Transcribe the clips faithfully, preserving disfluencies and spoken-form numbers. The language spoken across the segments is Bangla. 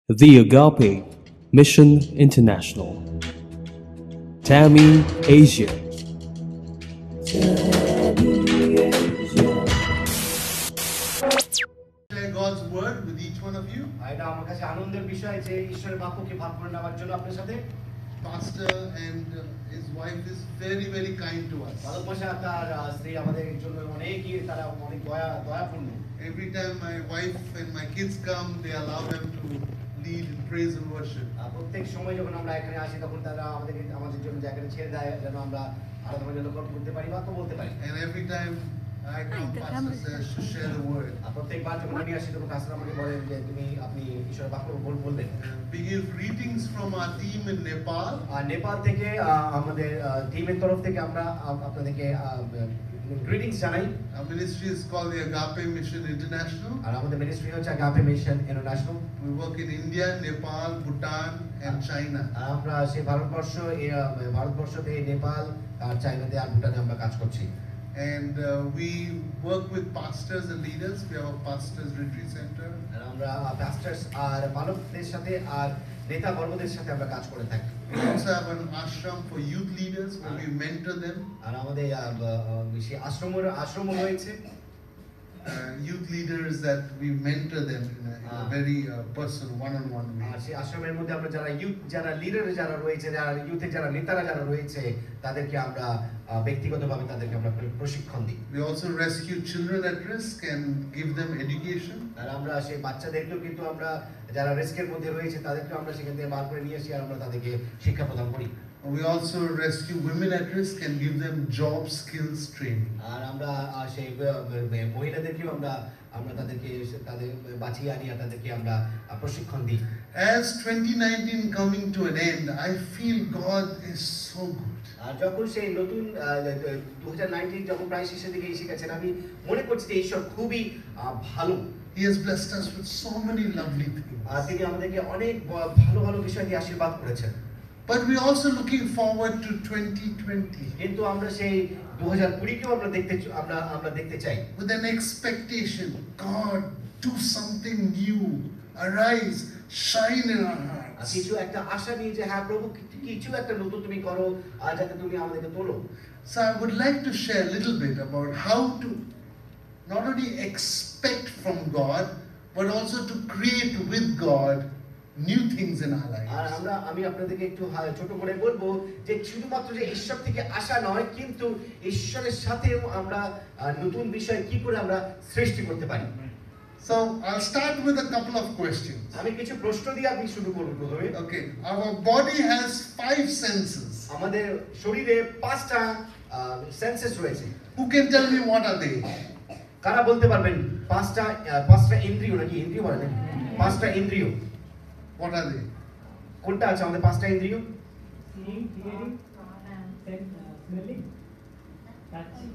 The Agape Mission International, Tammy, Asia. Share God's word with each one of you. Pastor and uh, his wife is very, very kind to us. Every time my wife and my kids come, they allow them to lead in praise and worship. And every time I come, Pastor says to share the word. We give greetings from our team in Nepal. Nepal থেকে আমাদের টিমের তরফ থেকে আমরা আপনাদেরকে greetings জানাই. Our ministry is called the Agape Mission International. আর আমাদের মিনিস্ট্রি হচ্ছে Agape Mission International. We work in India, Nepal, Bhutan and China. আমরা সেই ভারতবর্ষ ভারতবর্ষতে নেপাল আর চায়নাতে আর ভুটানে আমরা কাজ করছি. And uh, we work with pastors and leaders. We have a pastors retreat center. আর আমরা pastors আর পালকদের সাথে আর নেতা বর্গদের সাথে আমরা কাজ করে থাকি. We also have an ashram for youth leaders where we mentor them. আর আমাদের সেই আশ্রমের আশ্রম রয়েছে. Youth leaders that we mentor them in a, in a very uh, personal one-on-one way. আর সেই আশ্রমের মধ্যে আমরা যারা ইউথ যারা লিডার যারা রয়েছে যারা ইউথের যারা নেতারা যারা রয়েছে তাদেরকে আমরা ব্যক্তিগতভাবে তাদেরকে আমরা প্রশিক্ষণ দিই. We also rescue children at risk and give them education. আর আমরা সেই বাচ্চাদেরকেও কিন্তু আমরা যারা রিস্কের মধ্যে রয়েছে তাদেরকে আমরা সেখান থেকে বার করে নিয়ে আসি আর আমরা তাদেরকে শিক্ষা প্রদান করি. We also rescue women at risk and give them job skills training. আর আমরা সেই মহিলাদেরকেও আমরা আমরা তাদেরকে তাদের বাঁচিয়ে আনি আর তাদেরকে আমরা প্রশিক্ষণ দিই. As twenty nineteen coming to an end, I feel God is so good. আর যখন সেই নতুন twenty nineteen যখন প্রায় শেষের দিকে এসে গেছেন আমি মনে করছি যে ঈশ্বর খুবই ভালো. He has blessed us with so many lovely things. আর তিনি আমাদেরকে অনেক ভালো ভালো বিষয় দিয়ে আশীর্বাদ করেছেন. But we are also looking forward to twenty twenty. কিন্তু আমরা সেই twenty twenty কেও আমরা দেখতে আমরা আমরা দেখতে চাই. With an expectation, God, do something new, arise, shine in our hearts. কিছু একটা আশা নিয়ে যে হ্যাঁ প্রভু কিছু একটা নতুন তুমি করো আর যাতে তুমি আমাদেরকে তোলো. So I would like to share a little bit about how to not only expect from God, but also to create with God new things in our lives. আর আমরা আমি আপনাদেরকে একটু ছোট করে বলবো যে শুধুমাত্র যে ঈশ্বর থেকে আশা নয় কিন্তু ঈশ্বরের সাথেও আমরা নতুন বিষয় কি করে আমরা সৃষ্টি করতে পারি. So I'll start with a couple of questions. আমি কিছু প্রশ্ন দিয়ে আমি শুরু করব প্রথমে. Okay, our body has five senses. আমাদের শরীরে পাঁচটা সেন্সেস রয়েছে. Who can tell me what are they? কারা বলতে পারবেন পাঁচটা পাঁচটা ইন্দ্রিয় নাকি ইন্দ্রিয় বলে না পাঁচটা ইন্দ্রিয় What are they? কোনটা আছে আমাদের পাঁচটা ইন্দ্রিয়? Seeing, hearing, smelling, touching,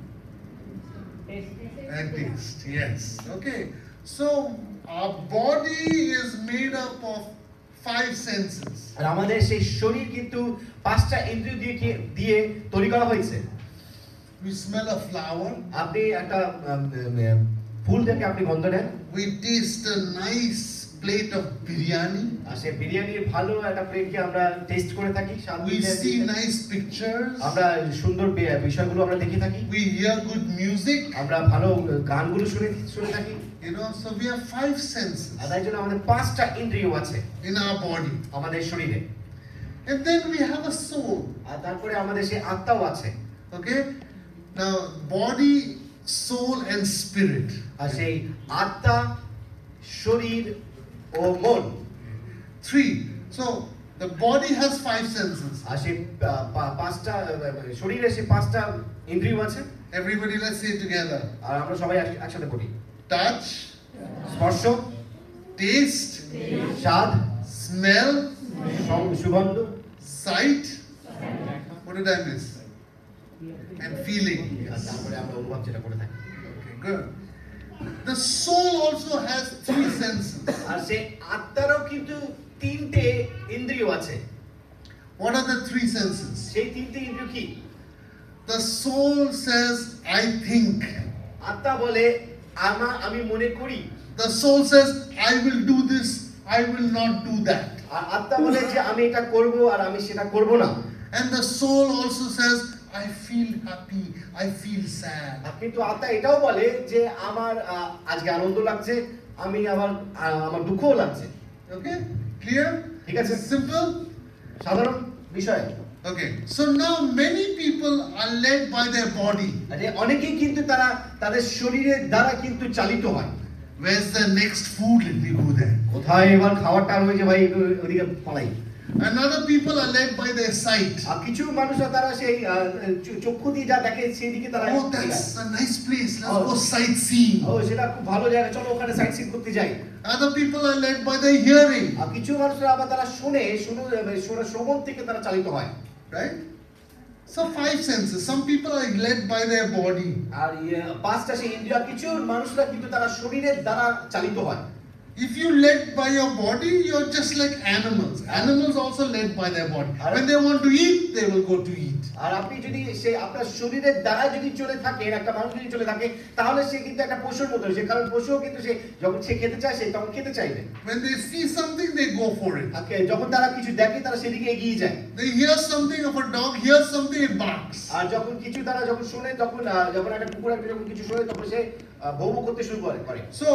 taste. And taste, yes. Okay. So our body is made up of five senses. আর আমাদের সেই শরীর কিন্তু পাঁচটা ইন্দ্রিয় দিয়ে দিয়ে তৈরি করা হয়েছে. We smell a flower. আপনি একটা ফুল থেকে আপনি গন্ধ নেন. We taste a nice plate of biryani. আর সেই বিরিয়ানির ভালো একটা প্লেটকে আমরা টেস্ট করে থাকি. We see nice pictures. আমরা সুন্দর বিষয়গুলো আমরা দেখে থাকি. We hear good music. আমরা ভালো গানগুলো শুনে শুনে থাকি. You know, so we have five senses. আর তাই জন্য আমাদের পাঁচটা ইন্দ্রিয় আছে in our body. আমাদের শরীরে. And then we have a soul. আর তারপরে আমাদের সেই আত্মাও আছে. Okay? Now body, soul and spirit. আর সেই আত্মা শরীর ও মন. Three. So the body has five senses. আর সেই পাঁচটা শরীরে সেই পাঁচটা ইন্দ্রিয় আছে. Everybody, let's say it together. আর আমরা সবাই একসাথে বলি. Touch, স্পর্শ, taste, স্বাদ, smell, সুগন্ধ, sight. What did I miss? And feeling. তারপরে আমরা অনুভব যেটা করে থাকি. Okay, good. The soul also has three senses. আর সেই আত্মারও কিন্তু তিনটে ইন্দ্রিয় আছে. What are the three senses? সেই তিনটে ইন্দ্রিয় কি? The soul says, I think. আত্মা বলে আমা আমি মনে করি. The soul says, I will do this I will not do that. আর আত্মা বলে যে আমি এটা করব আর আমি সেটা করব না। And the soul also says, I feel happy, I feel sad. কিন্তু আত্মা এটাও বলে যে আমার আজকে আনন্দ লাগছে, আমি আবার আমার দুঃখও লাগছে। Okay? Clear? ঠিক আছে? Simple? সাধারণ বিষয়। Okay. So now many people are led by their body. আরে অনেকেই কিন্তু তারা তাদের শরীরের দ্বারা কিন্তু চালিত হয়। Where's the next food? Let me go there. কোথায় এবার খাওয়াটা হয়েছে ভাই ওদিকে পালাই। And other people are led by their sight. আর কিছু মানুষ তারা সেই চক্ষু দিয়ে যা দেখে সেই দিকে তারা Oh, that's a nice place. Let's go sightseeing. ও সেটা খুব ভালো জায়গা, চলো ওখানে সাইটসিং করতে যাই। Other people are led by their hearing. আর কিছু মানুষরা আবার তারা শুনে শুনে শুনে শ্রবণ থেকে তারা চালিত হয়। Right? So five senses. Some people are led by their body. আর পাঁচটা সেই ইন্দ্রিয়, কিছু মানুষরা কিন্তু তারা শরীরের দ্বারা চালিত হয়। If you led by your body, you're just like animals. Animals also led by their body. When they want to eat, they will go to eat. আর আপনি যদি সেই আপনার শরীরের দ্বারা যদি চলে থাকে, একটা মানুষ যদি চলে থাকে, তাহলে সে কিন্তু একটা পশুর মতো, সে কারণ পশুও কিন্তু সে যখন সে খেতে চায় সে তখন খেতে চাইবে। When they see something, they go for it. যখন তারা কিছু দেখে তারা সেদিকে এগিয়ে যায়। They hear something of a dog, hear something, it barks. আর যখন কিছু তারা যখন শুনে, তখন যখন একটা কুকুর একটা যখন কিছু শুনে, তখন সে ভৌ ভৌ করতে শুরু করে করে। So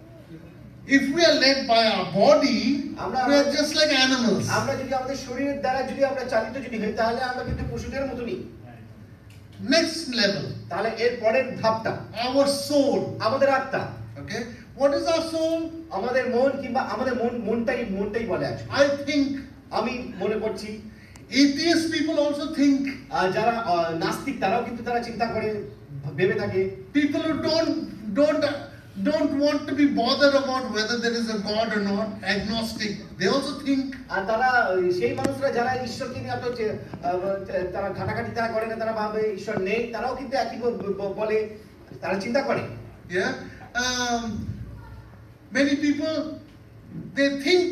if we are led by our body, we are just like animals. আমরা যদি আমাদের শরীরের দ্বারা যদি আমরা চালিত যদি হই, তাহলে আমরা কিন্তু পশুদের মতই। Next level, তাহলে এর পরের ধাপটা our soul. আমাদের আত্মা। Okay, what is our soul? আমাদের মন, কিংবা আমাদের মন মনটাই মনটাই বলে আছে। I think, আমি মনে করছি atheist people also think. যারা নাস্তিক তারাও কিন্তু তারা চিন্তা করে ভেবে থাকে। People who don't don't don't want to be bothered about whether there is a God or not, agnostic, they also think. আর তারা সেই মানুষরা যারা ঈশ্বরকে নিয়ে এত তারা ঘাটাঘাটি তারা করে না, তারা ভাবে ঈশ্বর নেই, তারাও কিন্তু একই বলে, তারা চিন্তা করে। Yeah, um, many people they think.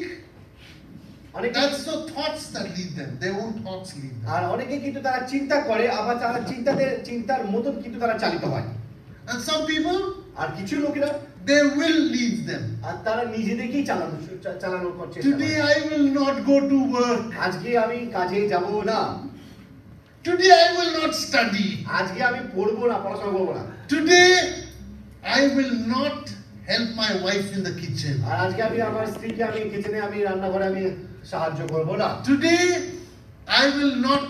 That's the thoughts that lead them. Their own thoughts lead them. আর অনেকে কিন্তু তারা চিন্তা করে, আবার তারা চিন্তাতে চিন্তার মতন কিন্তু তারা চালিত হয়। And some people, আর কিছু লোকেরা their will leads them. আর তারা নিজেদেরকেই চালানো চালানো করছে। Today I will not go to work. আজকে আমি কাজে যাব না। Today I will not study. আজকে আমি পড়বো না, পড়াশোনা করব না। Today I will not help my wife in the kitchen. আর আজকে আমি আমার স্ত্রীকে আমি কিচেনে আমি রান্নাঘরে আমি সাহায্য করব না। Today I will not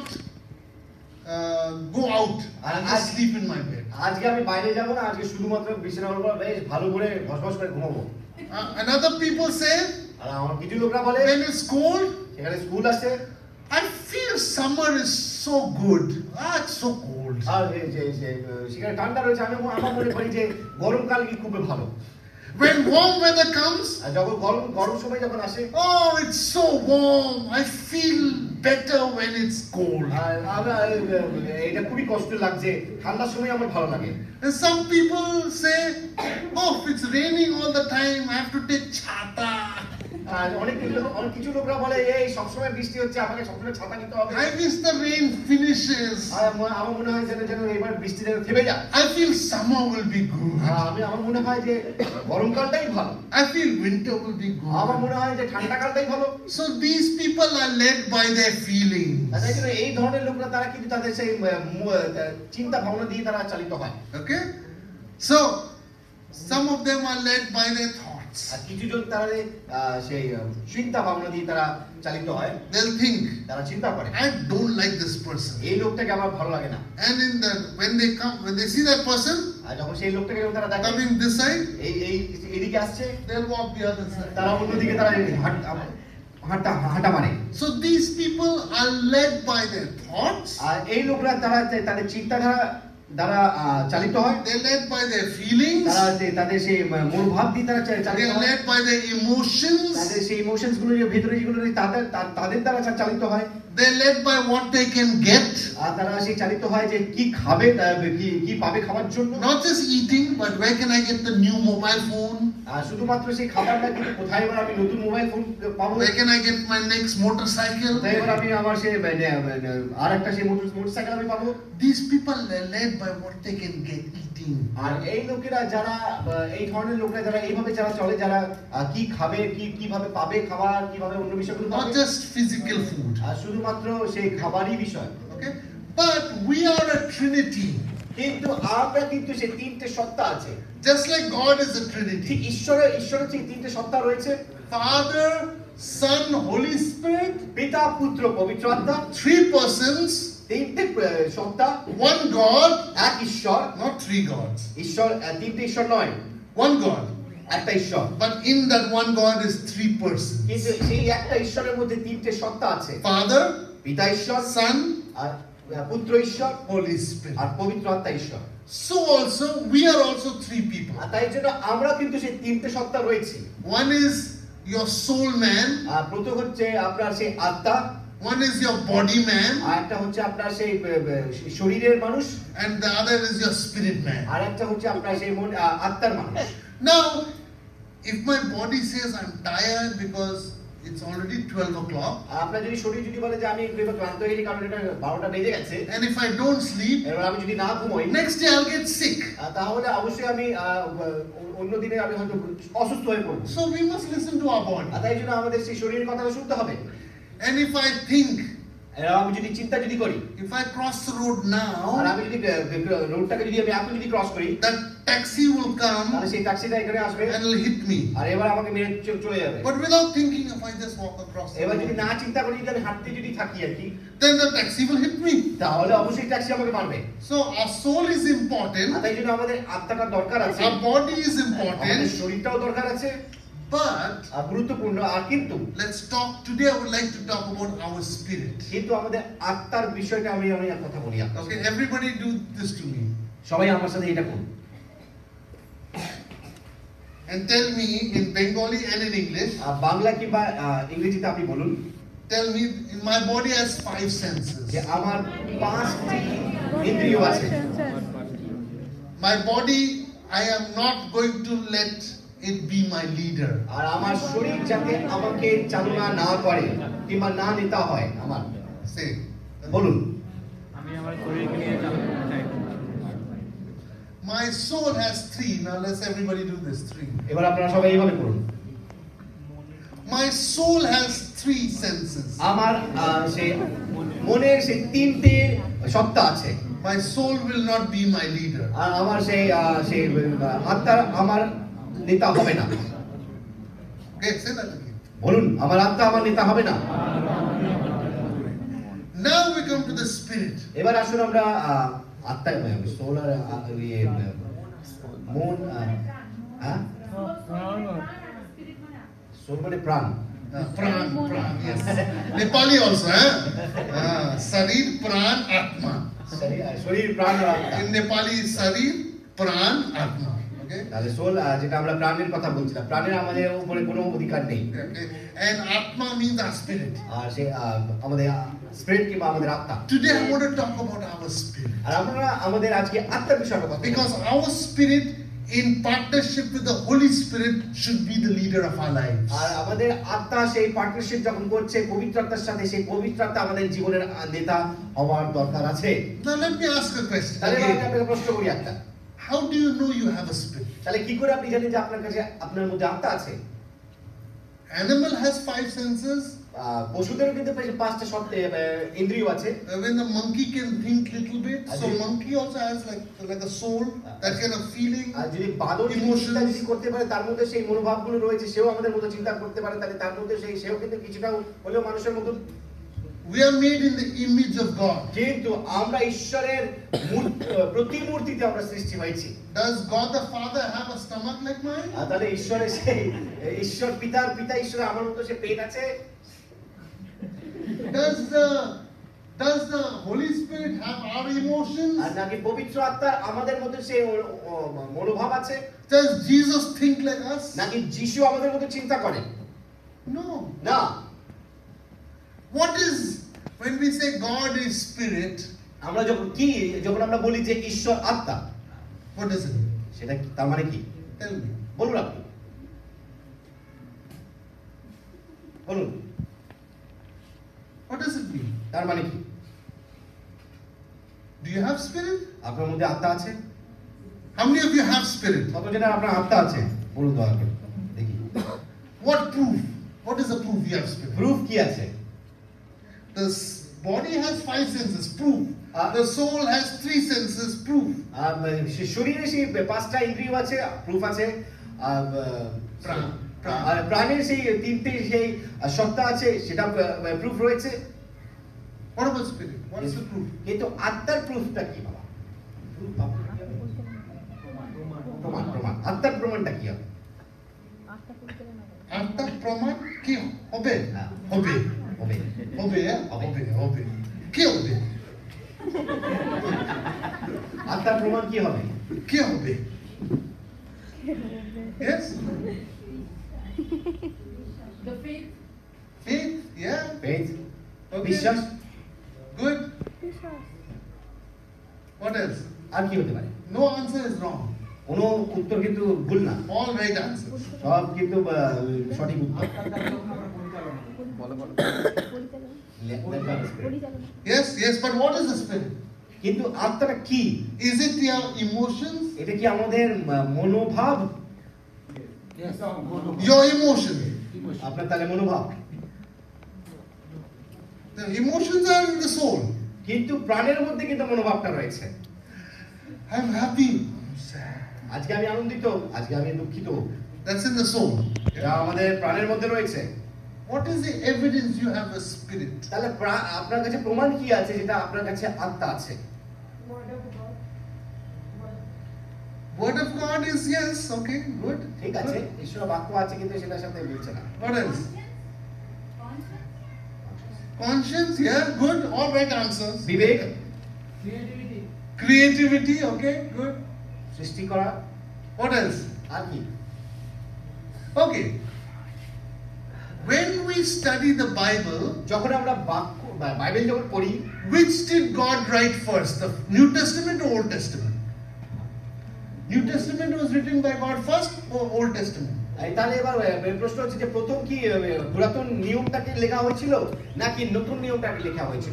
uh, go out. I'll just sleep in my bed. আজকে আমি বাইরে যাব না, আজকে শুধুমাত্র বিছানার উপর বেশ ভালো করে বসবাস করে ঘুমাবো। Uh, and other people say, আর আমার কিছু লোকরা বলে when it's cold, এখানে স্কুল আছে, I feel summer is so good. Ah, it's so cold. আর এই যে সেখানে ঠান্ডা রয়েছে, আমি আমার মনে করি যে গরমকাল কি খুব ভালো। When warm weather comes, আর যখন গরম গরম সময় যখন আসে, oh, it's so warm. I feel better when it's cold. আর আমার এটা খুবই কষ্ট লাগছে, ঠান্ডার সময় আমার ভালো লাগে। And some people say, oh, if it's raining all the time, I have to take chata. আর অনেক অনেক কিছু লোকরা বলে এই সবসময় বৃষ্টি হচ্ছে, আমাকে সবসময় ছাতা নিতে হবে। I wish the rain finishes. আর আমার মনে হয় যেন যেন এবার বৃষ্টি যেন থেমে যায়। I feel summer will be good. আমি আমার মনে হয় যে গরমকালটাই ভালো। I feel winter will be good. আমার মনে হয় যে ঠান্ডাকালটাই ভালো। So these people are led by their feelings. তাই জন্য এই ধরনের লোকরা তারা কিন্তু তাদের সেই চিন্তা ভাবনা দিয়ে তারা চালিত হয়। Okay? So some of them are led by their thoughts. আর কিছু জন তারা সেই চিন্তা ভাবনা দিয়ে তারা চালিত হয়। They'll think, তারা চিন্তা করে, I don't like this person. এই লোকটাকে আমার ভালো লাগে না। And in the when they come, when they see that person, আর যখন সেই লোকটাকে যখন তারা দেখে coming this side, এই এই এদিকে আসছে, they'll walk the other side. তারা অন্যদিকে তারা হাঁটা হাঁটা মারে। So these people are led by their thoughts. আর এই লোকরা তারা তাদের চিন্তাধারা দ্বারা চালিত হয়। They're led by their feelings. তারা তাদের সেই মনোভাব দিয়ে তারা চালিত হয়। They're led by their emotions. তাদের সেই ইমোশনস গুলো যে ভিতরে যেগুলো তাদের তাদের দ্বারা চালিত হয়। They're led by what they can get. আর তারা সেই চালিত হয় যে কি খাবে, কি কি পাবে খাবার জন্য। Not just eating, but where can I get the new mobile phone? আর শুধুমাত্র সেই খাবারটা কিন্তু কোথায় এবার আমি নতুন মোবাইল ফোন পাবো, Where can I get my next motorcycle? কোথায় এবার আমি আমার সেই আর একটা সেই মোটরসাইকেল আমি পাবো। These people are led by what they can get eating. আর এই লোকেরা যারা এই ধরনের লোকেরা যারা এইভাবে যারা চলে যারা কি খাবে কি কিভাবে পাবে খাবার কিভাবে অন্য বিষয়গুলো Not just physical food. আর শুধুমাত্র সেই খাবারই বিষয় Okay? But we are a Trinity. কিন্তু আমরা কিন্তু সেই তিনটে সত্তা আছে Just like God is a ঠিক Trinity. ঈশ্বরের ঈশ্বরের ঠিক তিনটে সত্তা রয়েছে Father, Son, Holy Spirit. পিতা পুত্র পবিত্র আত্মা Three persons. তিনটে সত্তা One God. এক ঈশ্বর Not three gods. ঈশ্বর তিনটে ঈশ্বর নয় One God. একটা ঈশ্বর But in that one God is three persons. কিন্তু সেই একটা ঈশ্বরের মধ্যে তিনটে সত্তা আছে Father, পিতা ঈশ্বর Son, আর পুত্র ঈশ্বর Holy Spirit. আর পবিত্র আত্মা ঈশ্বর So also, we are also three people. আর তাই জন্য আমরা কিন্তু সেই তিনটে সত্তা রয়েছি One is your soul man. আর প্রথম হচ্ছে আপনার সেই আত্মা One is your body man. আর একটা হচ্ছে আপনার সেই শরীরের মানুষ And the other is your spirit man. আর একটা হচ্ছে আপনার সেই মন আত্মার মানুষ Now, if my body says I'm tired because it's already twelve o'clock, আপনার যদি শরীর যদি বলে যে আমি একটু ক্লান্ত হয়ে গেছি কারণ এটা বারোটা বেজে গেছে and if I don't sleep, এবার আমি যদি না ঘুমোই next day I'll get sick. তাহলে অবশ্যই আমি অন্য দিনে আমি হয়তো অসুস্থ হয়ে পড়ব So we must listen to our body. আর তাই জন্য আমাদের সেই শরীরের কথাটা শুনতে হবে And if I think, আমি যদি চিন্তা যদি করি if I cross the road R now, আমি যদি রোডটাকে যদি আমি এখন যদি ক্রস করি that taxi will come তাহলে সেই ট্যাক্সিটা এখানে আসবে and will hit me. আর এবার আমাকে মেরে চলে যাবে But without thinking, if I just walk across the এবার যদি road, না চিন্তা করি যদি আমি হাঁটতে যদি থাকি আর কি then the taxi will hit me. তাহলে অবশ্যই ট্যাক্সি আমাকে মারবে So our soul is R important, তাই জন্য আমাদের আত্মাটা দরকার আছে our body is আমাদের important, শরীরটাও দরকার আছে but আর গুরুত্বপূর্ণ আর কিন্তু let's talk today. I would like to talk about our spirit. কিন্তু আমাদের আত্মার বিষয়টা আমি আমি এক কথা বলি আপনাকে Okay, everybody do this to me সবাই আমার সাথে এটা করুন and tell me in Bengali and in English. আর বাংলা কিংবা ইংরেজিতে আপনি বলুন Tell me, my body has five senses. যে আমার পাঁচটি ইন্দ্রিয় আছে My body, I am not going to let it be my leader. আর আমার শরীর যাতে আমাকে চালনা না করে কিংবা না নেতা হয় আমার Say. বলুন আমি আমার শরীরকে নিয়ে চালাতে চাই My soul has three. Now let's everybody do this. Three. এবার আপনারা সবাই এইভাবে করুন My soul has three senses. আমার সেই মনের সেই তিনটে সত্তা আছে My soul will not be my leader. আর আমার সেই সেই আত্মা আমার নেতা হবে না Okay, say that again. বলুন আমার আত্মা আমার নেতা হবে না Now we come to the spirit. এবার আসুন আমরা আত্মা সোল আর ইয়ে মন হ্যাঁ সোল মানে প্রাণ Uh, pran, pran, yes. Nepali also, eh? Uh, Sarir, pran, atma. শরীর প্রাণ আর আত্মা In Nepali, Sarir, pran, atma. Okay? তাহলে সোল যেটা আমরা প্রাণের কথা বলছিলাম প্রাণের আমাদের উপরে কোনো অধিকার নেই Okay. And atma means our spirit. আর সে আমাদের স্পিরিট কিংবা আমাদের আত্মা Today I want to talk about our spirit. আর আমরা আমাদের আজকে আত্মার বিষয়ে কথা বলবো। Because our spirit in partnership with the Holy Spirit should be the leader of our lives. আর আমাদের আত্মা সেই পার্টনারশিপ যখন করছে পবিত্র আত্মার সাথে সেই পবিত্র আত্মা আমাদের জীবনের নেতা হওয়ার দরকার আছে Now let me ask a question. তাহলে আমি Again. আপনাকে প্রশ্ন করি একটা How do you know you have a spirit? তাহলে কি করে আপনি জানেন যে আপনার কাছে আপনার মধ্যে আত্মা আছে Animal has five senses. পশুদেরও কিন্তু পাঁচটা সত্তা ইন্দ্রিয় আছে Uh, when the monkey can think little bit, so Agree. monkey also has like like a soul, that kind of feeling. আর যদি বাদর Emotions. চিন্তা যদি করতে পারে তার মধ্যে সেই মনোভাবগুলো রয়েছে সেও আমাদের মতো চিন্তা করতে পারে তাহলে তার মধ্যে সেই সেও কিন্তু কিছুটা হলেও মানুষের মতো We are made in the image of God. কিন্তু আমরা ঈশ্বরের প্রতিমূর্তিতে আমরা সৃষ্টি হয়েছি Does God the Father have a stomach like mine? আর তাহলে ঈশ্বরের সেই ঈশ্বর পিতার পিতা ঈশ্বর আমার মতো সে পেট আছে Does the does the Holy Spirit have our emotions? আর নাকি পবিত্র আত্মা আমাদের মধ্যে সেই মনোভাব আছে Does Jesus think like us? নাকি যিশু আমাদের মতো চিন্তা করে No. না What is when we say God is spirit? আমরা যখন কি যখন আমরা বলি যে ঈশ্বর আত্মা What does it mean? সেটা কি তার মানে কি Tell me. বলুন আপনি বলুন What does it mean? তার মানে কি Do you have spirit? আপনার মধ্যে আত্মা আছে? How many of you have spirit? কতজনের আপনার আত্মা আছে? বলুন দয়া করে দেখি। What proof? What is the proof you have spirit? Proof কি আছে? The s- body has five senses, proof. Uh, the soul has three senses, proof. আর সে শরীরে সেই পাঁচটা ইন্দ্রিয় আছে, প্রুফ আছে। আর প্রাণ, প্রাণ। আর প্রাণের সেই তিনটে সেই সত্তা আছে, সেটা প্রুফ রয়েছে। What about spirit? What is the proof? কিন্তু আত্মার প্রুফটা কি বাবা? প্রুফ বাবা প্রমাণ, প্রমাণ। আত্মার প্রমাণটা কি হবে? আত্মার প্রমাণ কি হবে? হবে, হবে, হবে, হ্যাঁ? হবে, হবে। কি হবে? আত্মার প্রমাণ কি হবে? কি হবে? Yes? The faith. Faith, yeah. Faith, Okay. বিশ্বাস। Good. What else? আর কি হতে পারে? No answer is wrong. কোনো উত্তর কিন্তু ভুল না, All right answers. সব কিন্তু আহ, সঠিক উত্তর। Yes, yes, but what is the spirit? কিন্তু আত্মাটা কি? Is it your emotions? এটা কি আমাদের ম- মনোভাব? Your emotion. আপনার তাহলে মনোভাব। The emotions are in the soul. কিন্তু প্রাণের মধ্যে কিন্তু মনোভাবটা রয়েছে। I'm happy. I'm sad. আজকে আমি আনন্দিত, আজকে আমি দুঃখিত, That's in the soul. এটা আমাদের প্রাণের মধ্যে রয়েছে। What is the evidence you have a spirit? তাহলে প্রা- আপনার কাছে প্রমাণ কি আছে যেটা আপনার কাছে আত্মা আছে? Word of God. Word of God is yes, okay, good. ঠিক আছে, ঈশ্বর বাক্য আছে কিন্তু সেটার সাথে মিলছে না। What else? Conscience. Conscience, yeah, good. All right answers. Vivek, Creativity. Creativity, okay, good. সৃষ্টি করা, What else? আর কি? Okay. When we study the Bible, যখন আমরা বাক্য বা- বাইবেল যখন পড়ি, which did God write first? The New Testament or Old Testament? New Testament was written by God first or Old Testament? এই তাহলে এবার আহ, প্রশ্ন হচ্ছে যে প্রথম কি আহ, পুরাতন নিয়মটাকে লেখা হয়েছিল নাকি নতুন নিয়মটাকে লেখা হয়েছিল?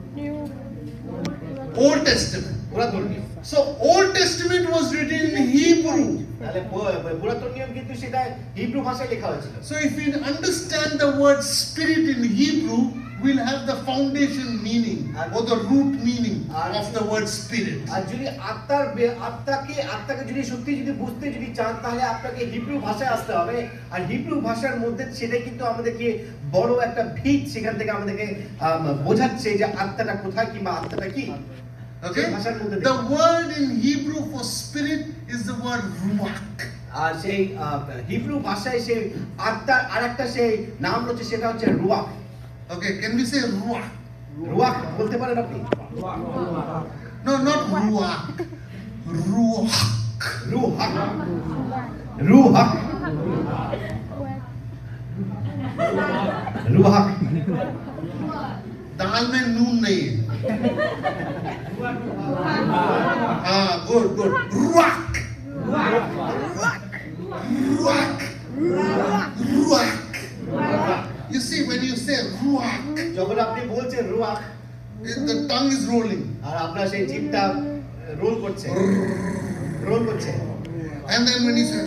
Old Testament. পুরাতন নিয়ম। So Old Testament was written in Hebrew. তাহলে প- পুরাতন নিয়ম কিন্তু সেটা হিব্রু ভাষায় লেখা হয়েছিল। So if we understand the word spirit in Hebrew, we'll have the foundation meaning or the root meaning of the word spirit. আর যদি আত্মার বে- আত্মাকে আত্মাকে যদি সত্যি যদি বুঝতে যদি চান তাহলে আপনাকে হিব্রু ভাষায় আসতে হবে। আর হিব্রু ভাষার মধ্যে সেটাই কিন্তু আমাদেরকে বড় একটা ভিত, সেখান থেকে আমাদেরকে আম, বোঝাচ্ছে যে আত্মাটা কোথায় কিংবা আত্মাটা কি। Okay? The word in Hebrew for spirit is the word ruach. আর সেই আহ, হিব্রু ভাষায় সেই আত্মার আরেকটা সেই নাম হচ্ছে, সেটা হচ্ছে রুয়াক। Okay, can we say ruach? রুয়াক বলতে পারেন আপনি? No, not ruach. Ruach. রুহাক, রুহাক, রুহাক। दाल में नून नहीं है। हाँ, good, good. Ruach. Ruach. Ruach. You see, when you say ruach, যখন আপনি বলছেন রুয়াক, the tongue is rolling. আর আপনার সেই জিভটা রোল করছে, রোল করছে। And then when you say,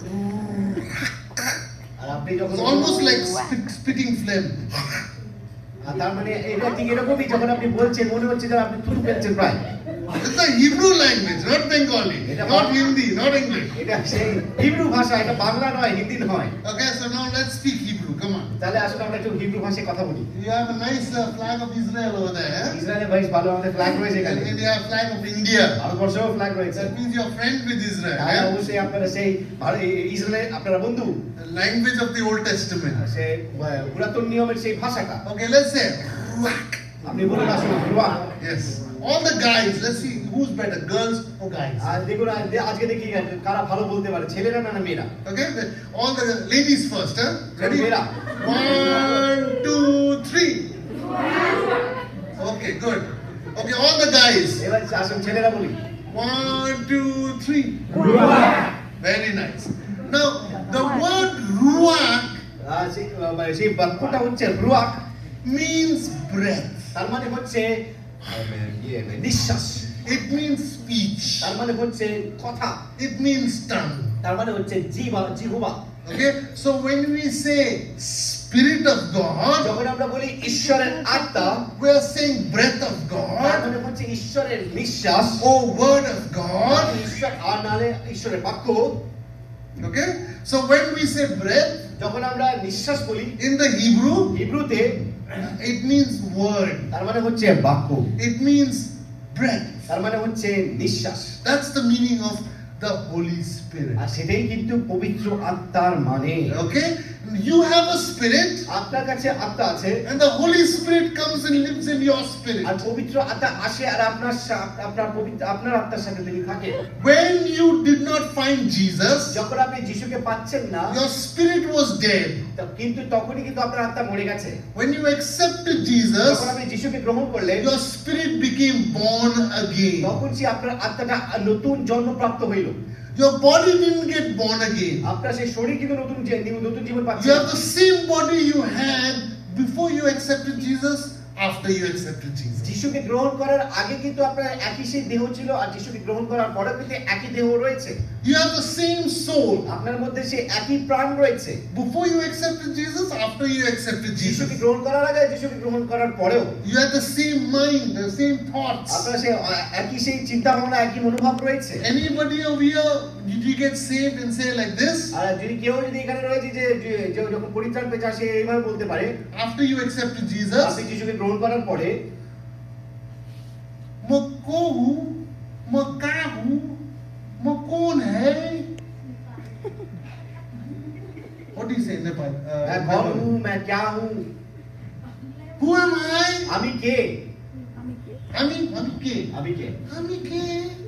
আর আপনি যখন it's almost like spit, spitting phlegm. আর তার মানে এটা ঠিক এরকমই, যখন আপনি বলছেন মনে হচ্ছে যে আপনি থুতু ফেলছেন প্রায়। It's a Hebrew language, not Bengali, not Hindi, not English. এটা সেই হিব্রু ভাষা, এটা বাংলা নয়, হিন্দি নয়। Okay, so now let's speak Hebrew. Come on. তাহলে আসলে আমরা একটু হিব্রু ভাষায় কথা বলি। You have a nice uh, flag of Israel over there. Eh? ইসরায়েলের বেশ ভালো আমাদের ফ্ল্যাগ রয়েছে And এখানে, then you have flag of India. ভারতবর্ষেও ফ্ল্যাগ রয়েছে। That means you're friend with Israel. তাহলে Eh? অবশ্যই আপনারা সেই ভার- এই- ইসরায়েলের আপনারা বন্ধু। The language of the Old Testament. সেই আহ, পুরাতন নিয়মের সেই ভাষাটা Okay, let's say ruach. আপনি বলুন আসলে রুয়াক। Yes. All the guys, let's see who's better, girls or guys. আর দেখুন আজ- আজকে দেখি কারা ভালো বলতে পারে, ছেলেরা না না মেয়েরা? Okay, the- all the ladies first, huh? Ready? মেয়েরা। One, two, three. Okay, good. Okay, all the guys. এবার আসুন ছেলেরা বলি। One, two, three. Very nice. Now, the word ruach আর সেই আহ, সেই বাক্যটা হচ্ছে রুয়াক, means breath. তার মানে হচ্ছে আহ, ইয়ে, নিঃশ্বাস। It means speech. তার মানে হচ্ছে কথা, It means tongue. তার মানে হচ্ছে জিহ্বা, জিহ্বা। Okay, so when we say Spirit of God, যখন আমরা বলি ঈশ্বরের আত্মা, we are saying breath of তার God মানে হচ্ছে ঈশ্বরের নিঃশ্বাস, or word of God. ঈশ্বর আর নালে ঈশ্বরের বাক্য। Okay, so when we say breath যখন আমরা নিঃশ্বাস বলি in the Hebrew, হিব্রুতে, it means word. তার মানে হচ্ছে বাক্য, It means breath. তার মানে হচ্ছে নিঃশ্বাস। That's the meaning of the Holy Spirit. আর সেটাই কিন্তু পবিত্র আত্মার মানে। Okay, you have a spirit, আপনার কাছে আত্মা আছে, and the Holy Spirit comes and lives in your spirit. আর পবিত্র আত্মা আসে আর আপনার সা- আপনার পবিত্র আপনার আত্মার সাথে তিনি থাকে। When you did not find Jesus, যখন আপনি যিশুকে পাচ্ছেন না, your spirit was dead. তা কিন্তু তখনই কিন্তু আপনার আত্মা মরে গেছে। When you accepted Jesus, যখন আপনি যিশুকে গ্রহণ করলেন, your spirit became born again. তখন সে আপনার আত্মাটা নতুন জন্মপ্রাপ্ত হইল। Your body didn't get born again. আপনার সেই শরীর কিন্তু নতুন যে- নতুন জীবন You পাচ্ছে। have the same body you had before you accepted Jesus, after you accepted Jesus. যিশুকে গ্রহণ করার আগে কিন্তু আপনার একই সেই দেহ ছিল, আর যিশুকে গ্রহণ করার পরে কিন্তু একই দেহ রয়েছে। You have the same soul আপনার মধ্যে সেই একই প্রাণ রয়েছে। before you accepted Jesus, after you accepted যিশুকে Jesus. গ্রহণ করার আগে, যিশুকে গ্রহণ করার পরেও You have the same mind, the same thoughts. আপনার সেই একই সেই চিন্তা ভাবনা, একই মনোভাব রয়েছে। Anybody over here, did you get saved and say like this? আর যদি কেউ যদি এখানে রয়েছে যে যে- যে যখন পরিত্রাণ পেয়েছে, সে এইভাবে বলতে পারে, After you accepted আপনি Jesus, যিশুকে গ্রহণ করার পরে, मैं को हूँ, मैं क्या हूँ, मैं कौन है? What do you say in Nepal? मैं Uh, कौन हूँ, मैं क्या हूँ, Who am I? আমি কে, আমি আমি কে? আমি কে। আমি কে?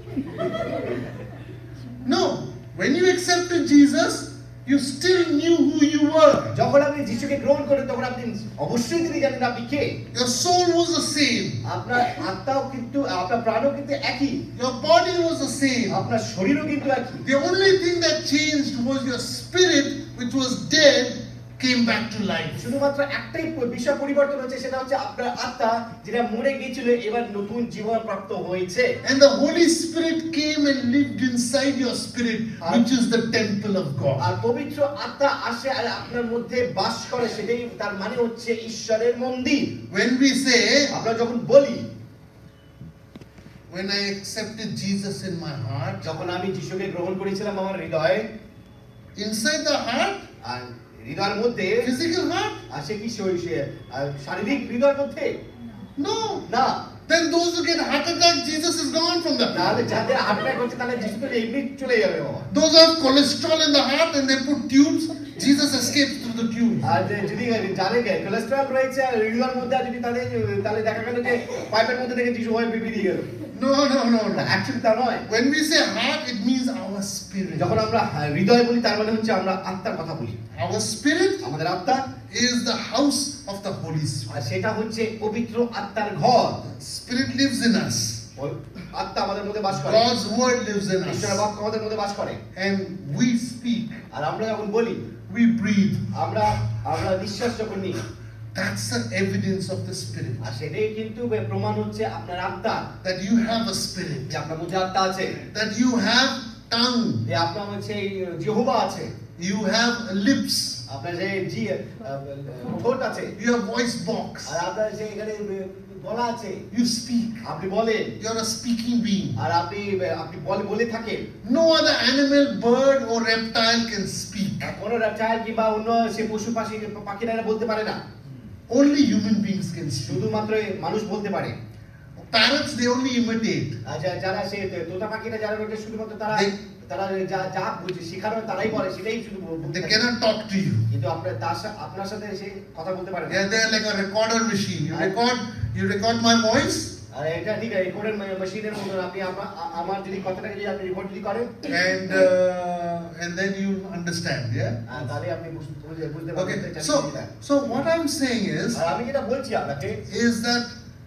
No, when you accepted Jesus, you still knew who you were. যখন আপনি যিশুকে গ্রহণ করেন, তখন আপনি অবশ্যই তিনি জানেন আপনি কে। Your soul was the same. আপনার আত্মাও কিন্তু, আপনার প্রাণও কিন্তু একই, Your body was the same. আপনার শরীরও কিন্তু একই। The only thing that changed was your spirit, which was dead, came back to life. শুধুমাত্র একটাই বিষয় পরিবর্তন হচ্ছে, সেটা হচ্ছে আপনার আত্মা যেটা মরে গিয়েছিল, এবার নতুন জীবন প্রাপ্ত হয়েছে। And the Holy Spirit came and lived inside your spirit, which is the temple of R God. পবিত্র আত্মা আসে আর আপনার মধ্যে বাস করে, সেটাই তার মানে হচ্ছে ঈশ্বরের মন্দির। When we say, আমরা যখন বলি, when I accepted Jesus in my heart, যখন আমি যিশুকে গ্রহণ করেছিলাম আমার হৃদয়ে, inside the heart, আর হৃদয়ের মধ্যে physical heart? আসে কি সে- সে- আহ, শারীরিক হৃদয়ের মধ্যে No. না, Then those who get heart attack, Jesus is gone from the তাহলে heart. যাদের হার্ট অ্যাটাক হচ্ছে, তাহলে যিশু তো এমনি চলে যাবে বাবা। Those who have cholesterol in the heart and they put tubes, Jesus escapes through the tubes. আর যে- যদি জানে কোলেস্টেরল রয়েছে আর হৃদয়ের মধ্যে, আর যদি তাহলে তাহলে দেখা গেল যে পাইপের মধ্যে থেকে যিশু হয়ে বেরিয়ে গেল। No, no, no, no. Actually তা নয়। When we say heart, it means our spirit. যখন আমরা হৃদয় বলি, তার মানে হচ্ছে আমরা আত্মার কথা বলি। Our spirit আমাদের আত্মা, is the house of the Holy Spirit. আর সেটা হচ্ছে পবিত্র আত্মার ঘর। Spirit lives in us. ওই আত্মা আমাদের মধ্যে বাস করে, God's word lives in ঈশ্বরের us. বাক্য আমাদের মধ্যে বাস করে। And we speak, আর আমরা যখন বলি, we breathe. আমরা আমরা নিঃশ্বাস যখন নিই, That's the evidence of the Spirit. আর সেটাই কিন্তু প্রমাণ হচ্ছে আপনার আত্মা, That you have a spirit. যে আপনার মধ্যে আত্মা আছে, That you have tongue. যে আপনার মধ্যে সেই জিহ্বা আছে, You have lips. আপনার যে জি ঠোঁট আছে, You have voice box. আর আপনার যে এখানে গলা আছে, You speak. আপনি বলেন, You're a speaking being. আর আপনি আপনি বলে বলে থাকেন। No other animal, bird, or reptile can speak. আর কোনো রেপটাইল কিংবা অন্য সে পশু পাখি পাখিরা এরা বলতে পারে না, Only human beings can speak. শুধুমাত্র মানুষ বলতে পারে। Parrots, they only imitate. আর যা- যারা সে তোতা পাখিরা যারা রয়েছে, শুধুমাত্র তারা They- তারা যা যা বুঝে শেখানো তারাই বলে, সেটাই শুধু বলতে They থাকে। cannot talk to you. কিন্তু আপনার তার সা- আপনার সাথে সে কথা বলতে পারে না। They're, they're like a recorder machine. You record, you record my voice, আর এটা ঠিক আছে, রেকর্ডের মেশিনের মতন। আপনি আমা- আ- আমার যদি কথাটাকে যদি আপনি রেকর্ড যদি করেন, and uh, and then you understand. Yeah. আহ, তাহলে আপনি বুঝ- বুঝতে বুঝতে পারবেন Okay. যে এটা So, কি। so what I'm saying is, আর আমি যেটা বলছি আপনাকে, is that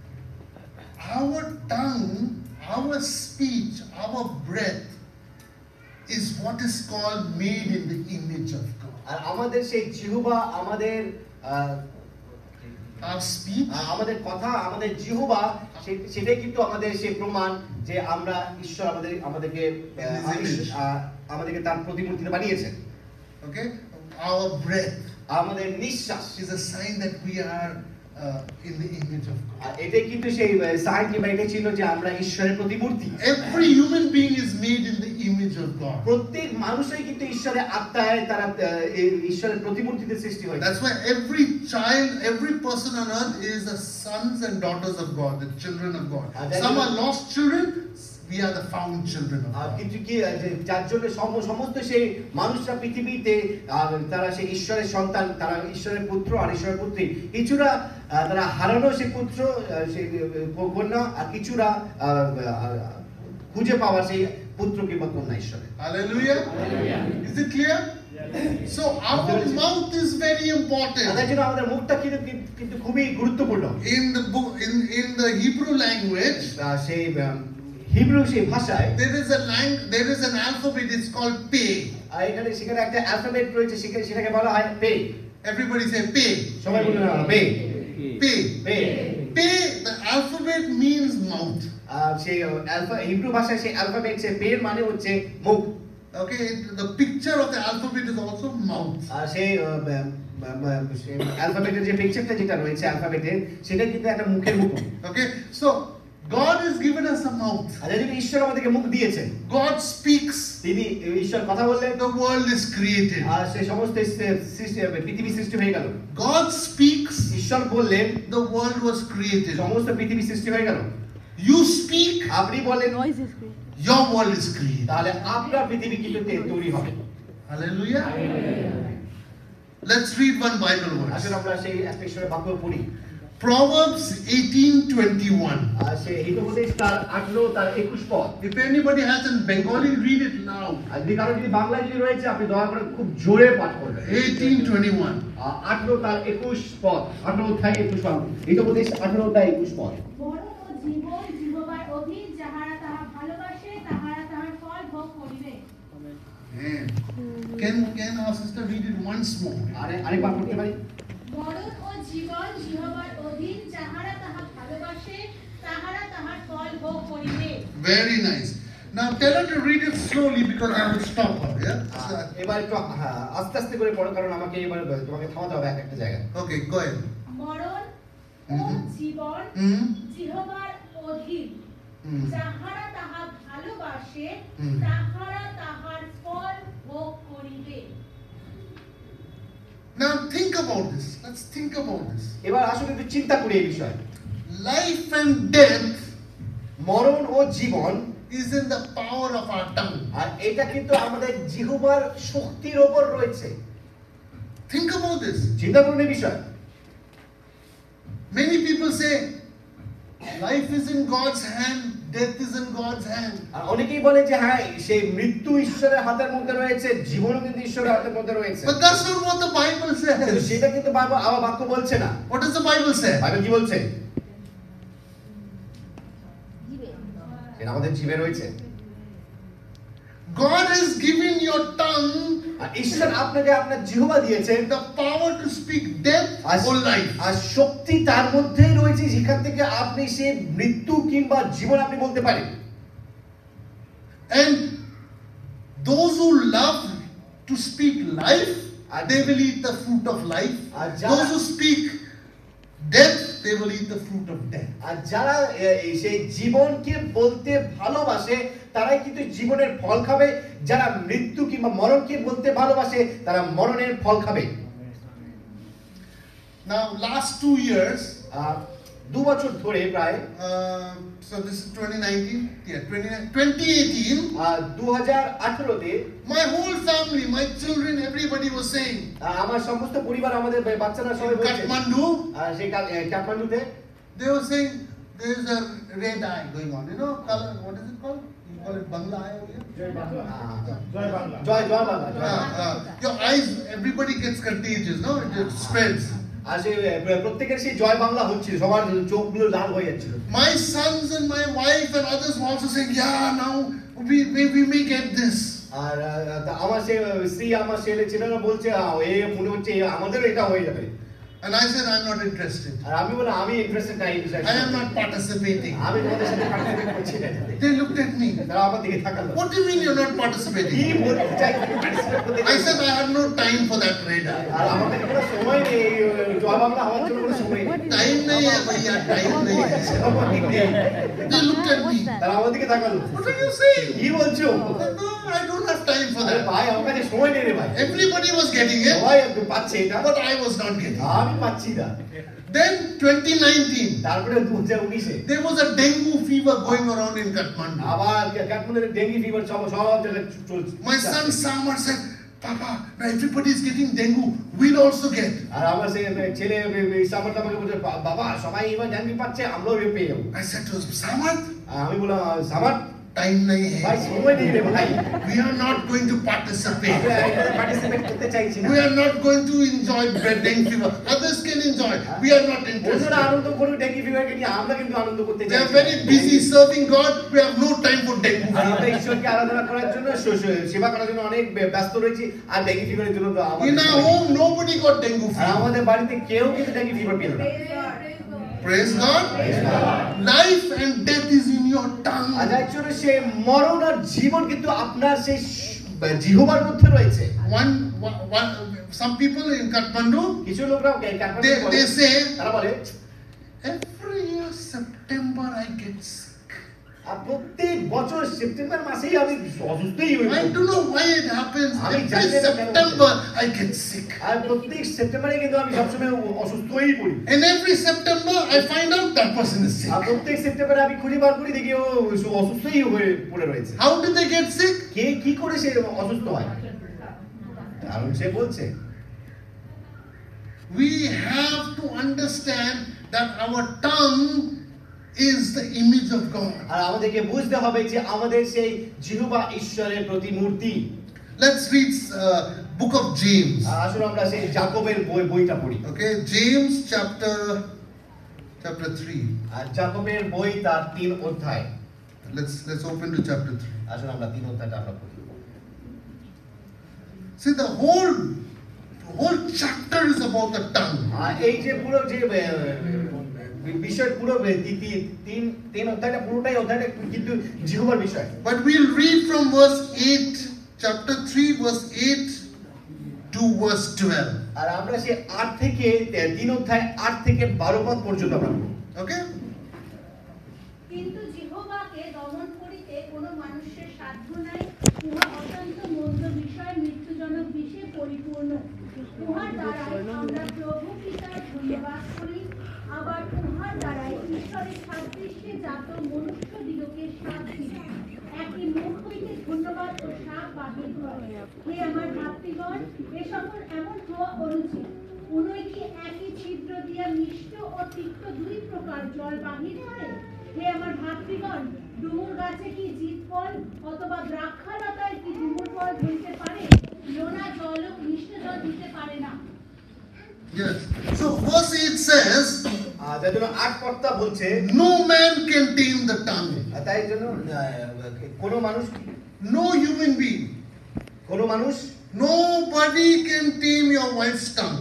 our tongue, our speech, our breath is what is called made in the image of God. আর আমাদের সেই জিহ্বা, আমাদের আহ, our speech, আমাদের কথা, আমাদের জিহ্বা, সে- সেটাই কিন্তু আমাদের সেই প্রমাণ যে আমরা ঈশ্বর আমাদের আমাদেরকে আহ, image. আহ, আমাদেরকে তার প্রতিমূর্তিতে বানিয়েছেন। okay? Our breath আমাদের নিঃশ্বাস, is a sign that we are uh, in the image of God. আর এটাই কিন্তু সেই সাইন কিংবা এটা ছিল যে আমরা ঈশ্বরের প্রতিমূর্তি। Every human being is made in the image of God. প্রত্যেক মানুষই কিন্তু ঈশ্বরের আত্মায় তারা আহ, এই ঈশ্বরের প্রতিমূর্তিতে সৃষ্টি হয়েছে। That's why every child, every person on earth is the sons and daughters of God, the children of God. And then Some you- are lost children, we are the found children of R God. কিন্তু কি আহ, যে যার জন্য সম- সমস্ত সেই মানুষরা পৃথিবীতে আহ, তারা সেই ঈশ্বরের সন্তান, তারা ঈশ্বরের পুত্র আর ঈশ্বরের পুত্রী। কিছুরা আহ, তারা হারানো সেই পুত্র, আহ, সেই আহ, কন্যা, আর কিছুরা আহ, আহ, খুঁজে পাওয়া সেই পুত্র কিংবা কন্যা ঈশ্বরের। Hallelujah. Is it clear? So our mouth is very important. তাদের জন্য আমাদের মুখটা কিন্তু কিন্তু খুবই গুরুত্বপূর্ণ। In the book, in, in the Hebrew language, আহ, সেই আহ, হিব্রু সেই ভাষায় there is a lang, there is an alphabet, it's called pay. আর এখানে সেখানে একটা অ্যালফাবেট রয়েছে, সেখানে সেটাকে বলা হয় পে। Everybody say pay. সবাই বলুন না, pay Pay. Pay. Pay, the alphabet means mouth. আর সেই অ্যালফা হিব্রু ভাষায় সেই অ্যালফাবেট, সেই পে এর মানে হচ্ছে মুখ। Okay, the picture of the alphabet is also mouth. আর সেই অ্যালফাবেটের যে পিকচারটা যেটা রয়েছে অ্যালফাবেটের, সেটা কিন্তু একটা মুখের মুখ। Okay, so God has given us a mouth. আর যদি ঈশ্বর আমাদেরকে মুখ দিয়েছেন, God speaks, তিনি ঈশ্বর কথা বললেন, the world is created. আর সেই সমস্ত সৃষ্টি, পৃথিবী সৃষ্টি হয়ে গেল। God speaks, ঈশ্বর বললেন, the world was created. সমস্ত পৃথিবী সৃষ্টি হয়ে গেল। You speak, আপনি বলেন, Noise is great. your world is created. তাহলে আপনার পৃথিবী কিন্তু তে- তৈরি হবে। Hallelujah. Let's read one Bible verse. আসলে আমরা সেই একটা ঈশ্বরের বাক্য পড়ি। Proverbs eighteen twenty-one. আর সেই হিতোপদেশ তার আঠারো তার একুশ পদ। If anybody has in Bengali, read it now. আর যদি কারো যদি বাংলায় যদি রয়েছে, আপনি দয়া করে খুব জোরে পাঠ করবেন। eighteen twenty-one. আঠারো তার একুশ পদ, আঠারো অধ্যায় একুশ পদ, হিতোপদেশ আঠারো অধ্যায় একুশ পদ। বড় ও জীবন জিহ্বার অধীন, যাহারা তাহা ভালোবাসে তাহারা তাহার ফল ভোগ করিবে। Man. Can can our sister read it once more? আরে আরেকবার পড়তে পারি? মরণ ও জীবন জিহ্বার অধীন, যাহারা তাহা ভালোবাসে তাহারা তাহার ফল ভোগ করিবে। Very nice. Now tell her to read it slowly because I will stop her. Yeah. আহ, এবার একটু হ্যাঁ, আস্তে আস্তে করে পড়ো, কারণ আমাকে এবার তোমাকে থামাতে হবে এক একটা জায়গায়। Okay, go ahead. মরণ ও Mhm. জীবন Hmm. জিহ্বার অধীন, Hmm. যাহারা তাহা ভালোবাসে হুম। তাহারা তাহার ফল ভোগ করিবে। Now think about this. Let's think about this. এবার আসলে একটু চিন্তা করি এই বিষয়ে। Life and death মরণ ও জীবন, is in the power of our tongue. আর এটা কিন্তু আমাদের জিহ্বার শক্তির উপর রয়েছে। Think about this. চিন্তা করুন এই বিষয়। Many people say life is in God's hand, death is in God's hand. আর অনেকেই বলে যে হ্যাঁ, সেই মৃত্যু ঈশ্বরের হাতের মধ্যে রয়েছে, জীবনও কিন্তু ঈশ্বরের হাতের মধ্যে রয়েছে। But that's not what the Bible কিন্তু says. সেটা কিন্তু বাইবেল আমার বাক্য বলছে না। What does the Bible say? Bible কি বলছে? এটা আমাদের জীবে রয়েছে। God has given your tongue আর ঈশ্বর আপনাকে আপনার জিহ্বা দিয়েছেন the power to speak death R or life. আর শক্তি তার মধ্যেই রয়েছে, যেখান থেকে আপনি সেই মৃত্যু কিংবা জীবন আপনি বলতে পারেন। And those who love to speak life, they will eat the fruit of life. আর যারা- Those who speak death, they will eat the fruit of death. আর যারা এ- এই সেই জীবনকে বলতে ভালোবাসে, তারাই কিন্তু জীবনের ফল খাবে। যারা মৃত্যু কিংবা মরণকে বলতে ভালোবাসে, তারা মরণের ফল খাবে। Now, last two years, আহ, দু বছর ধরে প্রায় uh, so this is twenty nineteen, yeah, twenty eighteen, দু হাজার আঠারোতে my whole family, my children, everybody was saying, আমার সমস্ত পরিবার, আমাদের বাচ্চারা সবাই in বলছে, Kathmandu, আহ, সেই কাল- এ, কাঠমান্ডুতে they were saying, there is a red eye going on. You know, color, what is it called? You call it Bangla eye over here? Joy Bangla, Joy Bangla, Joy Uh, Bangla. uh, your eyes, everybody gets contagious, no? It, it spreads. আর সেই প্রত্যেকের সেই জয় বাংলা হচ্ছিল, সবার চোখগুলো লাল হয়ে যাচ্ছিল। My sons and my wife and others were also saying, yeah, now we, we, we may get this. আর আহ, তা আমার সেই স্ত্রী, আমার ছেলে ছেলেরা বলছে, আহ, এ মনে হচ্ছে এ আমাদেরও এটা হয়ে যাবে। And I said, I'm not interested. আর আমি বললাম আমি ইন্টারেস্টেড নাই এই বিষয়ে I am not participating. আমি তোমাদের সাথে পার্টিসিপেট করছি না এটাতে। They looked at me. তারা আমার দিকে তাকালো। What do you mean you're not কি participating? বলতে চাই পার্টিসিপেট করতে I said, I have no time for that radar. আর আমাদের কোনো সময় নেই জয় বাংলা হওয়ার জন্য কোনো সময় নেই। Time nahi hai bhaiya, time nahi hai. সময় নেই। They looked at me. তারা আমার দিকে তাকালো। What are you saying? কি বলছো? No, I don't have time for আরে that. ভাই আমার কাছে সময় নেই রে ভাই। Everybody was getting it, সবাই পাচ্ছে এটা but I was not getting it. আমি পাচ্ছি না। Then twenty nineteen, তারপরে দু হাজার উনিশে there was a dengue fever going around in Kathmandu. আবার কাঠমান্ডুর ডেঙ্গি ফিভার সব সব জায়গায় চলছে। My son Samar said, Papa, now everybody is getting dengue, we'll also get. আর আমার সেই ছেলে সামার আমাকে বলছে বাবা সবাই এবার ডেঙ্গি পাচ্ছে আমরাও পেয়ে যাবো। I said to him, Samar, আর আমি বললাম সামার time nahi ভাই hai. সময় নেই রে ভাই। We are not going to participate. Participate করতে চাইছি না। We are not going to enjoy dengue fever. Others can enjoy. We are not অন্যরা interested. আনন্দ করবে ডেঙ্গি ফিভারকে নিয়ে আমরা কিন্তু আনন্দ করতে They চাইছি are very busy serving God. We have no time for dengue আর আমরা fever. ঈশ্বরকে আরাধনা করার জন্য স- স- সেবা করার জন্য অনেক বে- ব্যস্ত রয়েছি আর ডেঙ্গি ফিভারের জন্য তো আমাদের In our সময় নেই। home, nobody got dengue আর fever. আমাদের বাড়িতে কেউ কিন্তু ডেঙ্গি ফিভার পেল না। Praise God. Life and death is in your R tongue. যার জন্য সে মরণ আর জীবন কিন্তু আপনার সেই জিহ্বার মধ্যে রয়েছে। One, one, one, some people in Kathmandu, কিছু লোকরা they, they say, তারা বলে every year September I get sick. আর প্রত্যেক বছর সেপ্টেম্বর মাসেই আমি অসুস্থই হই। I don't know why it happens. আমি Every জানি না কেন September I get sick. আর প্রত্যেক সেপ্টেম্বরে কিন্তু আমি সবসময় অসুস্থই পড়ি। And every September I find out that person is sick. আর প্রত্যেক সেপ্টেম্বরে আমি খুঁজে বার করি দেখি ও অসুস্থই হয়ে পড়ে রয়েছে। How did they get sick? কে কি করে সে অসুস্থ হয়? কারণ সে বলছে We have to understand that our tongue is the image of God. আর আমাদেরকে বুঝতে হবে যে আমাদের সেই জিহ্বা ঈশ্বরের প্রতিমূর্তি। Let's read uh, book of James. আর আসলে আমরা সেই যাকবের বই বইটা পড়ি। Okay, James chapter chapter three. আর যাকবের বই তার তিন অধ্যায়। Let's let's open to chapter three. আসলে আমরা তিন অধ্যায়টা আমরা পড়ি। See, the whole whole chapter is about the tongue. আর এই যে পুরো যে বিষয় পুরো তিন তিন অধ্যায়টা পুরোটাই অধ্যায়টা কিন্তু জিহ্বার বিষয়। But we'll read from verse eight, chapter three, verse eight to verse twelve. আর আমরা সেই আট থেকে তিন অধ্যায় আট থেকে বারো পদ পর্যন্ত আমরা পড়ব। Okay? কিন্তু জিহ্বাকে দমন করিতে কোনো মানুষের সাধ্য নাই, উহা অত্যন্ত মন্দ বিষয়, মৃত্যুজনক বিষে পরিপূর্ণ। উহার দ্বারাই আমরা প্রভু পিতার ধন্যবাদ করি, আবার উহার দ্বারাই ঈশ্বরের সাদৃশ্যে জাত মনুষ্য দিগকে সাপ দিই। একই মুখ হইতে ধন্যবাদ ও সাপ বাহির হয়। হে আমার ভাতৃগণ, এ সকল এমন হওয়া অনুচিত। উনয়টি একই ছিদ্র দিয়া মিষ্ট ও তিক্ত দুই প্রকার জল বাহির করে। হে আমার ভাতৃগণ, ডুমুর গাছে কি জিত ফল অথবা দ্রাক্ষালতায় কি ডুমুর ফল ধরতে পারে? লোনা জলও মিষ্ট জল দিতে পারে না। Yes. So verse eight says, আর যার জন্য আট পদটা বলছে no man can tame the tongue. আর তাই জন্য কোন মানুষ No human being. কোন মানুষ Nobody can tame your wife's tongue.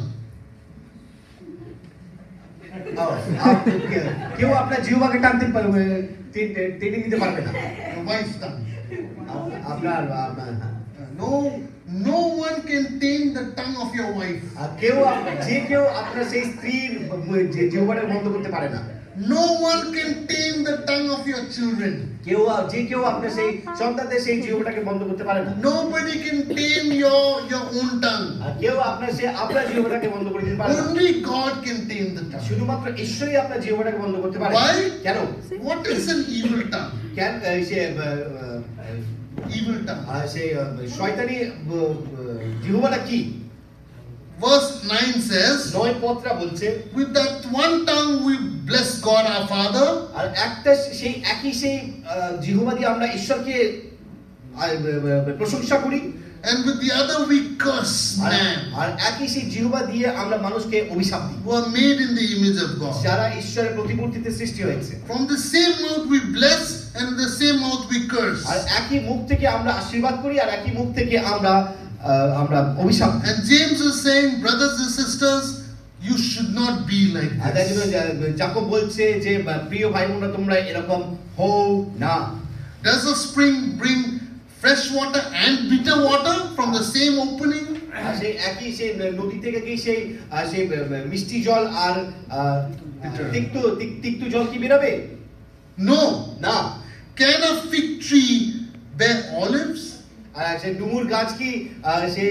কেউ আপনার জিহ্বাকে টানতে পারবে টেনে নিতে পারবে না। Your wife's tongue. আপনার আপনার No, no one can tame the tongue of your wife. আর কেউ যে কেউ আপনার সেই স্ত্রীর জিহ্বাটা বন্ধ করতে পারে না। No one can tame the tongue of your children. কেউ যে কেউ আপনার সেই সন্তানদের সেই জিহ্বাটাকে বন্ধ করতে পারে না। Nobody can tame your your own tongue. আর কেউ আপনার সেই আপনার জিহ্বাটাকে বন্ধ করে দিতে পারে না। Only God can tame the tongue. শুধুমাত্র ঈশ্বরই আপনার জিহ্বাটাকে বন্ধ করতে পারে। Why? কেন? What is an evil tongue? কেন সে Evil tongue. আর সেই শয়তানি জিহ্বাটা কি? Verse nine says, নয় পদটা বলছে with that one tongue we bless God our Father, আর একটা সেই একই সেই জিহ্বা দিয়ে আমরা ঈশ্বরকে প্রশংসা করি, and with the other we curse man, আর একই সেই জিহ্বা দিয়ে আমরা মানুষকে অভিশাপ দিই who are made in the image of God. যারা ঈশ্বরের প্রতিমূর্তিতে সৃষ্টি হয়েছে। From the same mouth we bless, and with the same mouth we curse. আর একই মুখ থেকে আমরা আশীর্বাদ করি আর একই মুখ থেকে আমরা আমরা অভিশাপ। And James is saying, brothers and sisters, you should not be like আর তাই জন্য this. যাকব বলছে যে প্রিয় ভাই বোনেরা তোমরা এরকম হও না। Does a spring bring fresh water and bitter water from the same opening? আর সেই একই সেই নদী থেকে কি সেই সেই মিষ্টি জল আর তিক্ত তিক্ত জল কি বেরোবে? No. না। Can a fig tree bear olives? আর সেই ডুমুর গাছ কি সেই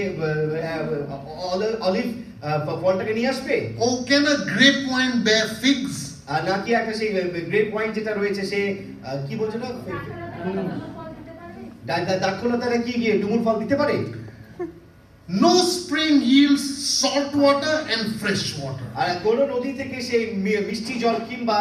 অলিভ ফলটাকে নিয়ে আসবে? Or can a grapevine bear figs? আর নাকি একটা সেই গ্রেপ ওয়াইন যেটা রয়েছে সে কি বলছে না দ্রাক্ষলতারা কি ডুমুর ফল দিতে পারে? No spring yields salt water and fresh water. আর কোন নদী থেকে সেই মিষ্টি জল কিংবা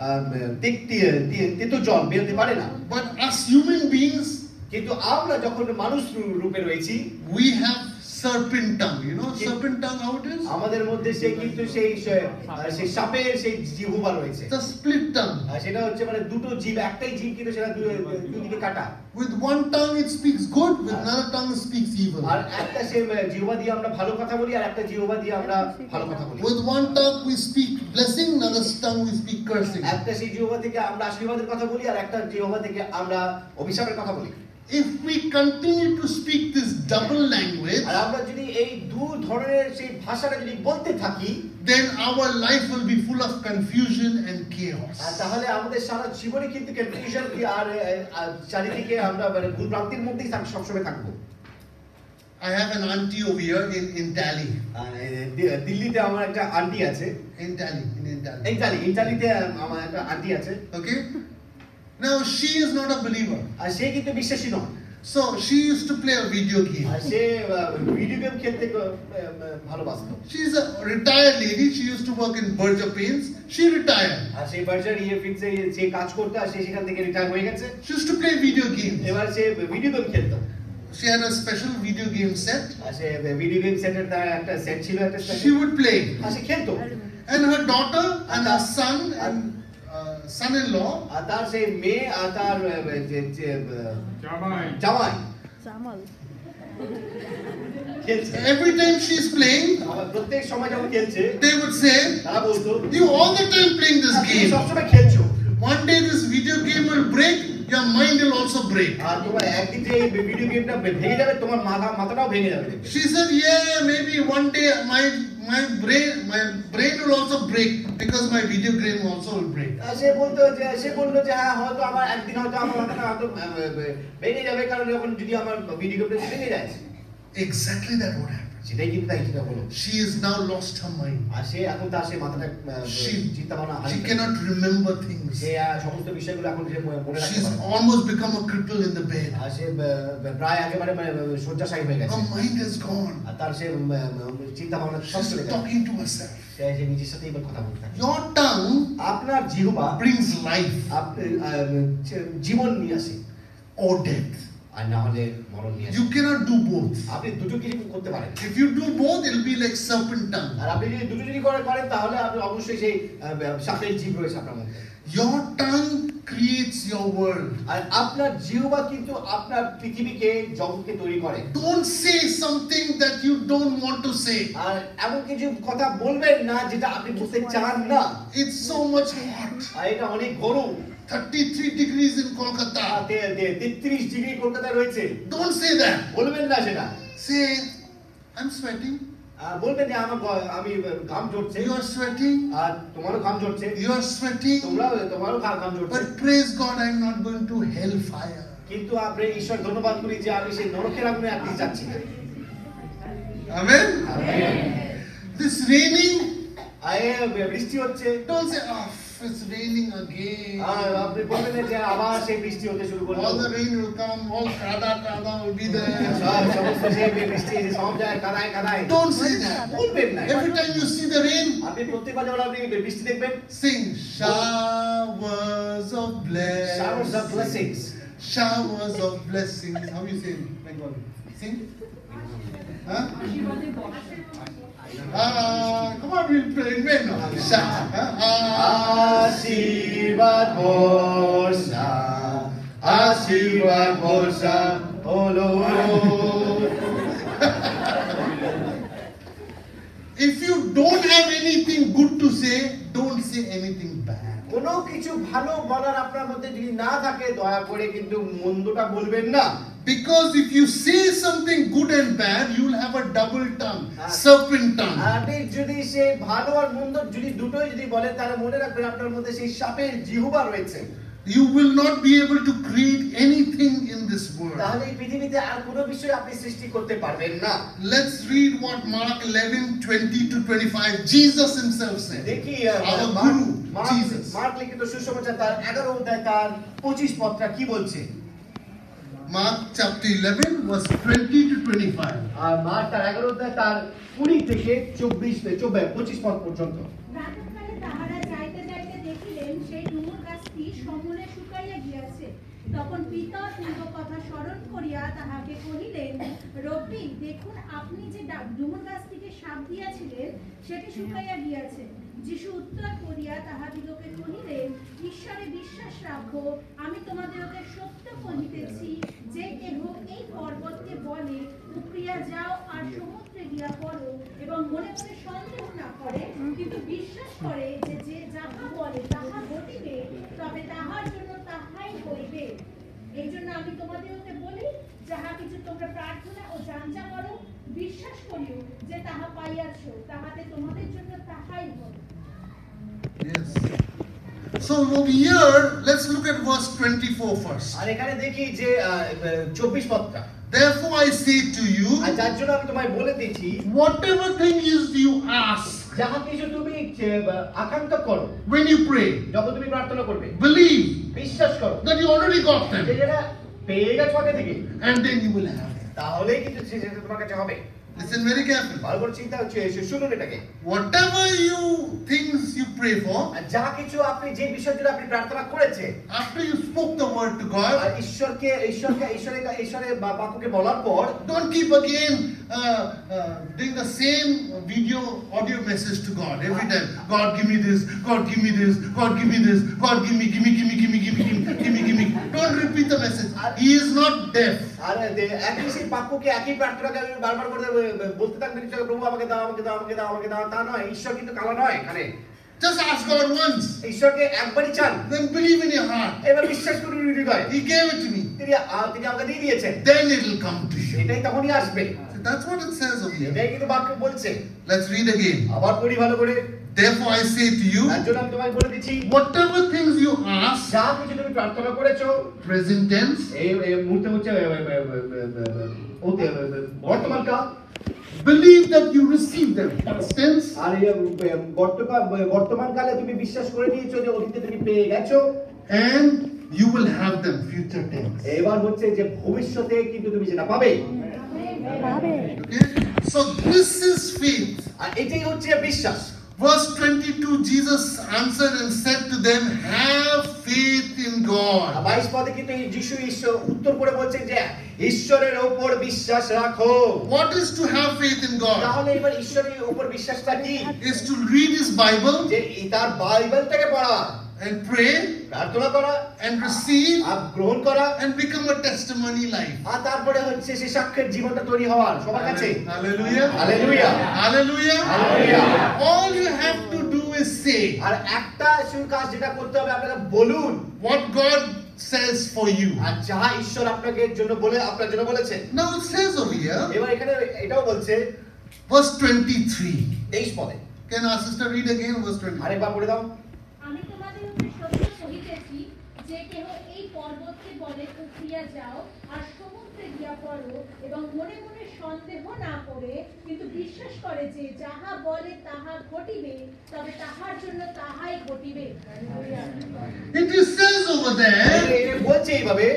তেতো জল বেরোতে পারে না। But as human beings, কিন্তু আমরা যখন মানুষ রূপে রয়েছি, we have serpent tongue. You know serpent tongue how it is? আমাদের মধ্যে সেই কিন্তু সেই সেই সাপের সেই জিহ্বা রয়েছে। The split tongue. আর সেটা হচ্ছে মানে দুটো জীব, একটাই জীব কিন্তু সেটা দুই দিকে কাটা। With one tongue it speaks good, with another tongue it speaks evil. আর একটা সেই জিহ্বা দিয়ে আমরা ভালো কথা বলি আর একটা জিহ্বা দিয়ে আমরা ভালো কথা বলি। With one tongue we speak blessing, another tongue we speak cursing. একটা সেই জিহ্বা থেকে আমরা আশীর্বাদের কথা বলি আর একটা জিহ্বা থেকে আমরা অভিশাপের কথা বলি। If we continue to speak this double language, আর আমরা যদি এই দুই ধরনের সেই ভাষাটা যদি বলতে থাকি, then our life will be full of confusion and chaos. আর তাহলে আমাদের সারা জীবনে কিন্তু কনফিউশন আর চারিদিকে আমরা মানে ভুল ভ্রান্তির মধ্যেই সবসময় থাকবো। I have an auntie over here in in Delhi. দিল্লিতে আমার একটা আন্টি আছে। In Delhi, in Delhi. Italy, ইতালিতে আমার একটা আন্টি আছে। Okay. Now she is not a believer. আর সে কিন্তু বিশ্বাসী নয়। So she used to play a video game. আর সে ভিডিও গেম খেলতে ভালোবাসতো। She is a retired lady. She used to work in Burger Paints. She retired. আর সে বার্জার ইয়ে ফিক্সে সে কাজ করতে আর সে সেখান থেকে রিটায়ার হয়ে গেছে। She used to play video games. এবার সে ভিডিও গেম খেলতো। She had a special video game set. আর সে ভিডিও গেম সেটের তার একটা সেট ছিল একটা সেট। She would play. আর সে খেলতো। And her daughter and her son and uh, son-in-law. আর তার সেই মেয়ে আর তার জামাই জামাই জামাল খেলছে। Every time she is playing, প্রত্যেক সময় যখন খেলছে, they would say, তারা বলতো, "You all the time playing this game. সব সময় খেলছো। One day this video game will break. Your mind will also break." আর তোমার একদিন যে এই ভিডিও গেমটা ভেঙে যাবে, তোমার মাথা মাথাটাও ভেঙে যাবে। She said, "Yeah, maybe one day my my brain my brain will also break because my video game also will break." সে বলতো যে সে বললো যে হ্যাঁ হয়তো আমার একদিন হয়তো আমার মাথাটা হয়তো ভেঙে যাবে, কারণ যখন যদি আমার ভিডিও গেমটা ভেঙে যায়। Exactly that what happened. সেটাই কিন্তু তাই সেটা হলো। She has now lost her mind. আর সে এখন তার সে মাথাটা চিন্তা ভাবনা She cannot remember things. সে সমস্ত বিষয়গুলো এখন সে মনে রাখতে She's পারে। almost become a cripple in the bed. আর সে প্রায় একেবারে শয্যাশায়ী হয়ে গেছে। Her mind has gone. আর তার সে চিন্তা ভাবনা সব চলে She's গেছে। talking to herself. সে যে নিজের সাথে এবার কথা বলতে থাকে। Your tongue আপনার জিহ্বা brings life জীবন নিয়ে আসে or death. আর না হলে মরণ নিয়ে আসে। You cannot do both. আপনি দুটো কিছু করতে পারেন। If you do both, it'll be like serpent tongue. আর আপনি যদি দুটো যদি করে করেন তাহলে আপনি অবশ্যই সেই সাপের জীব রয়েছে আপনার মধ্যে। Your tongue creates your world. আর আপনার জিহ্বা কিন্তু আপনার পৃথিবীকে জগৎকে তৈরি করে। Don't say something that you don't want to say. আর এমন কিছু কথা বলবেন না যেটা আপনি বলতে চান না। It's so much hot. আর এটা অনেক গরম। thirty-three degrees in Kolkata. তেত্রিশ ডিগ্রি কলকাতা রয়েছে। Don't say that. বলবেন না সেটা। Say, I'm sweating. বলবেন যে আমার আমি ঘাম ঝরছে। You are sweating. আর তোমারও ঘাম ঝরছে। You are sweating. তোমরা তোমারও ঘাম ঝরছে। But praise God, I'm not going to hellfire. কিন্তু আপনি ঈশ্বর ধন্যবাদ করি যে আমি সেই নরকের আগুনে আপনি যাচ্ছি না। Amen. আমেন। This raining. আয়ে বৃষ্টি হচ্ছে। Don't say, oh, it's raining again. আর আপনি বলবেন যে আবার সেই বৃষ্টি হতে শুরু করলো। All the rain will come, all kada kada will be there. সব সমস্ত সেই বৃষ্টি সব জায়গায় কাদায় কাদায়। Don't say that. বলবেন না। Every time you see the rain, আপনি প্রত্যেকবার যখন আপনি বৃষ্টি দেখবেন, sing showers of blessings. showers of blessings. Showers of blessings. How you say in Bengali? Sing. Huh? Ah, come on, we'll pray in vain now. আশীর্বাদ বর্ষা, আশীর্বাদ বর্ষা হলো। If you don't have anything good to say, don't say anything bad. কোনো কিছু ভালো বলার আপনার মধ্যে যদি না থাকে দয়া করে কিন্তু মন্দটা বলবেন না। Because if you say something good and bad, you will have a double tongue, serpent tongue. আপনি যদি সে ভালো আর মন্দ যদি দুটোই যদি বলেন তাহলে মনে রাখবেন আপনার মধ্যে সেই সাপের জিহ্বা রয়েছে। You will not be able to create anything in this world. তাহলে এই পৃথিবীতে আর কোনো বিষয় আপনি সৃষ্টি করতে পারবেন না। Let's read what Mark eleven twenty to twenty-five Jesus himself said. দেখি Our Guru, Jesus. মার্ক লিখিত সুসমাচার তার এগারো অধ্যায় তার পঁচিশ পদটা কি বলছে? Mark chapter eleven verse twenty to twenty-five. আর মার্ক তার এগারো অধ্যায় তার কুড়ি থেকে চব্বিশ চব্বিশ পঁচিশ পদ পর্যন্ত। প্রাতঃকালে তাহারা যাইতে যাইতে দেখিলেন সেই ডুমুর গাছটি সমূলে শুকাইয়া গিয়াছে। তখন পিতা পূর্ব কথা স্মরণ করিয়া তাহাকে কহিলেন, রব্বি, দেখুন আপনি যে ডুমুর গাছটিকে শাপ দিয়াছিলেন সেটি শুকাইয়া গিয়াছে। যিশু উত্তর করিয়া তাহাদিগকে কহিলেন, ঈশ্বরে বিশ্বাস রাখো, আমি তোমাদেরকে সত্য কহিতেছি যে কেহ এই পর্বতকে বলে উপড়িয়া যাও আর সমুদ্রে গিয়া পড়ো এবং মনে মনে সন্দেহ না করে, কিন্তু বিশ্বাস করে যে যে যাহা বলে তাহা ঘটিবে, তবে তাহার জন্য তাহাই হইবে। এই জন্য আমি তোমাদেরকে বলি, যাহা কিছু তোমরা প্রার্থনা ও যাঞ্চা করো, বিশ্বাস করিও যে তাহা পাইয়াছ, তাহাতে তোমাদের জন্য তাহাই হবে। Yes. So over here, let's look at verse twenty-four first. আর এখানে দেখি যে চব্বিশ পদটা। Therefore I say to you, আর যার জন্য আমি তোমায় বলে দিচ্ছি, whatever thing is you ask, যাহা কিছু তুমি আকাঙ্ক্ষা করো, when you pray, যখন তুমি প্রার্থনা করবে, believe বিশ্বাস করো that you already got যে them, যেটা পেয়ে গেছো আগে থেকে, and then you will have them. তাহলেই কিন্তু সেটা তোমার কাছে হবে। Listen very carefully. ভালো করে চিন্তা হচ্ছে, শুনুন এটাকে। Whatever you things you pray for, আর যা কিছু আপনি যে বিষয়ের জন্য আপনি প্রার্থনা করেছে, after you spoke the word to God, আর ঈশ্বরকে ঈশ্বরকে ঈশ্বরের ঈশ্বরের বাক্যকে বলার পর, don't keep again uh, uh, doing the same video audio message to God every time. God give me this, God give me this, God give me this, God give me, give me, give me, give me, give me, give me, give me, give me. Don't repeat the message. He is not deaf. আর একই সেই বাক্যকে একই প্রার্থনাকে বারবার করে বলতে থাকবেন, প্রভু আমাকে দাও, আমাকে দাও, আমাকে দাও, আমাকে দাও, তা নয়। ঈশ্বর কিন্তু কালা নয় এখানে। Just ask God once. ঈশ্বরকে একবারই চান, then believe in your heart. এবার বিশ্বাস করুন হৃদয়ে, He gave it to me. তিনি তিনি আমাকে দিয়ে দিয়েছেন, then it will come to you. এটাই তখনই আসবে। So that's what it says over here. এটাই কিন্তু বাক্য বলছে। Let's read again. আবার পড়ি ভালো করে। Therefore I say to you, তার জন্য আমি তোমায় বলে দিচ্ছি, whatever things you ask, যা কিছু তুমি প্রার্থনা করেছো, present tense, এই মুহূর্তে হচ্ছে বর্তমান কাল, believe that you receive them, past tense, আর বর্তমান বর্তমান কালে তুমি বিশ্বাস করে নিয়েছো যে অতীতে তুমি পেয়ে গেছো, and you will have them, future tense. এবার হচ্ছে যে ভবিষ্যতে কিন্তু তুমি সেটা পাবে। Okay? So this is faith. আর এটাই হচ্ছে বিশ্বাস। Verse twenty-two, Jesus answered and said to them, have faith in God. বাইশ পদে কিন্তু যিশু ঈশ্বর উত্তর করে বলছেন যে ঈশ্বরের উপর বিশ্বাস রাখো। What is to have faith in God? তাহলে এবার ঈশ্বরের উপর বিশ্বাসটা কি? Is to read his Bible, যে তার বাইবেলটাকে পড়া, and pray, প্রার্থনা করা, and receive, আর গ্রহণ করা, and become a testimony life. আর তারপরে হচ্ছে সেই সাক্ষ্যের জীবনটা তৈরি হওয়ার সবার কাছে। Hallelujah. Hallelujah. Hallelujah. Hallelujah. All you have to do is say, আর একটা শুধু কাজ যেটা করতে হবে, আপনাকে বলুন what God says for you. আর যা ঈশ্বর আপনাকে জন্য বলে আপনার জন্য বলেছে। Now it says over here, এবার এখানে এটাও বলছে verse twenty-three. তেইশ পদে। Can our sister read again verse twenty-three? আরেকবার পড়ে দাও। আমি তোমাদেরকে সত্য কহিতেছি যে কেহ এই পর্বতকে বলে উপড়িয়া যাও আর সমুদ্রে গিয়া পড়ো এবং মনে মনে সন্দেহ না করে কিন্তু বিশ্বাস করে যে যাহা বলে তাহা ঘটিবে, তবে তাহার জন্য তাহাই ঘটিবে। It says over there, এটা বলছে এইভাবে,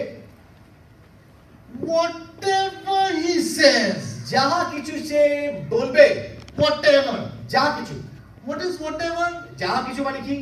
whatever he says, যাহা কিছু সে বলবে, whatever. যা কিছু। What is whatever? যাহা কিছু মানে কি?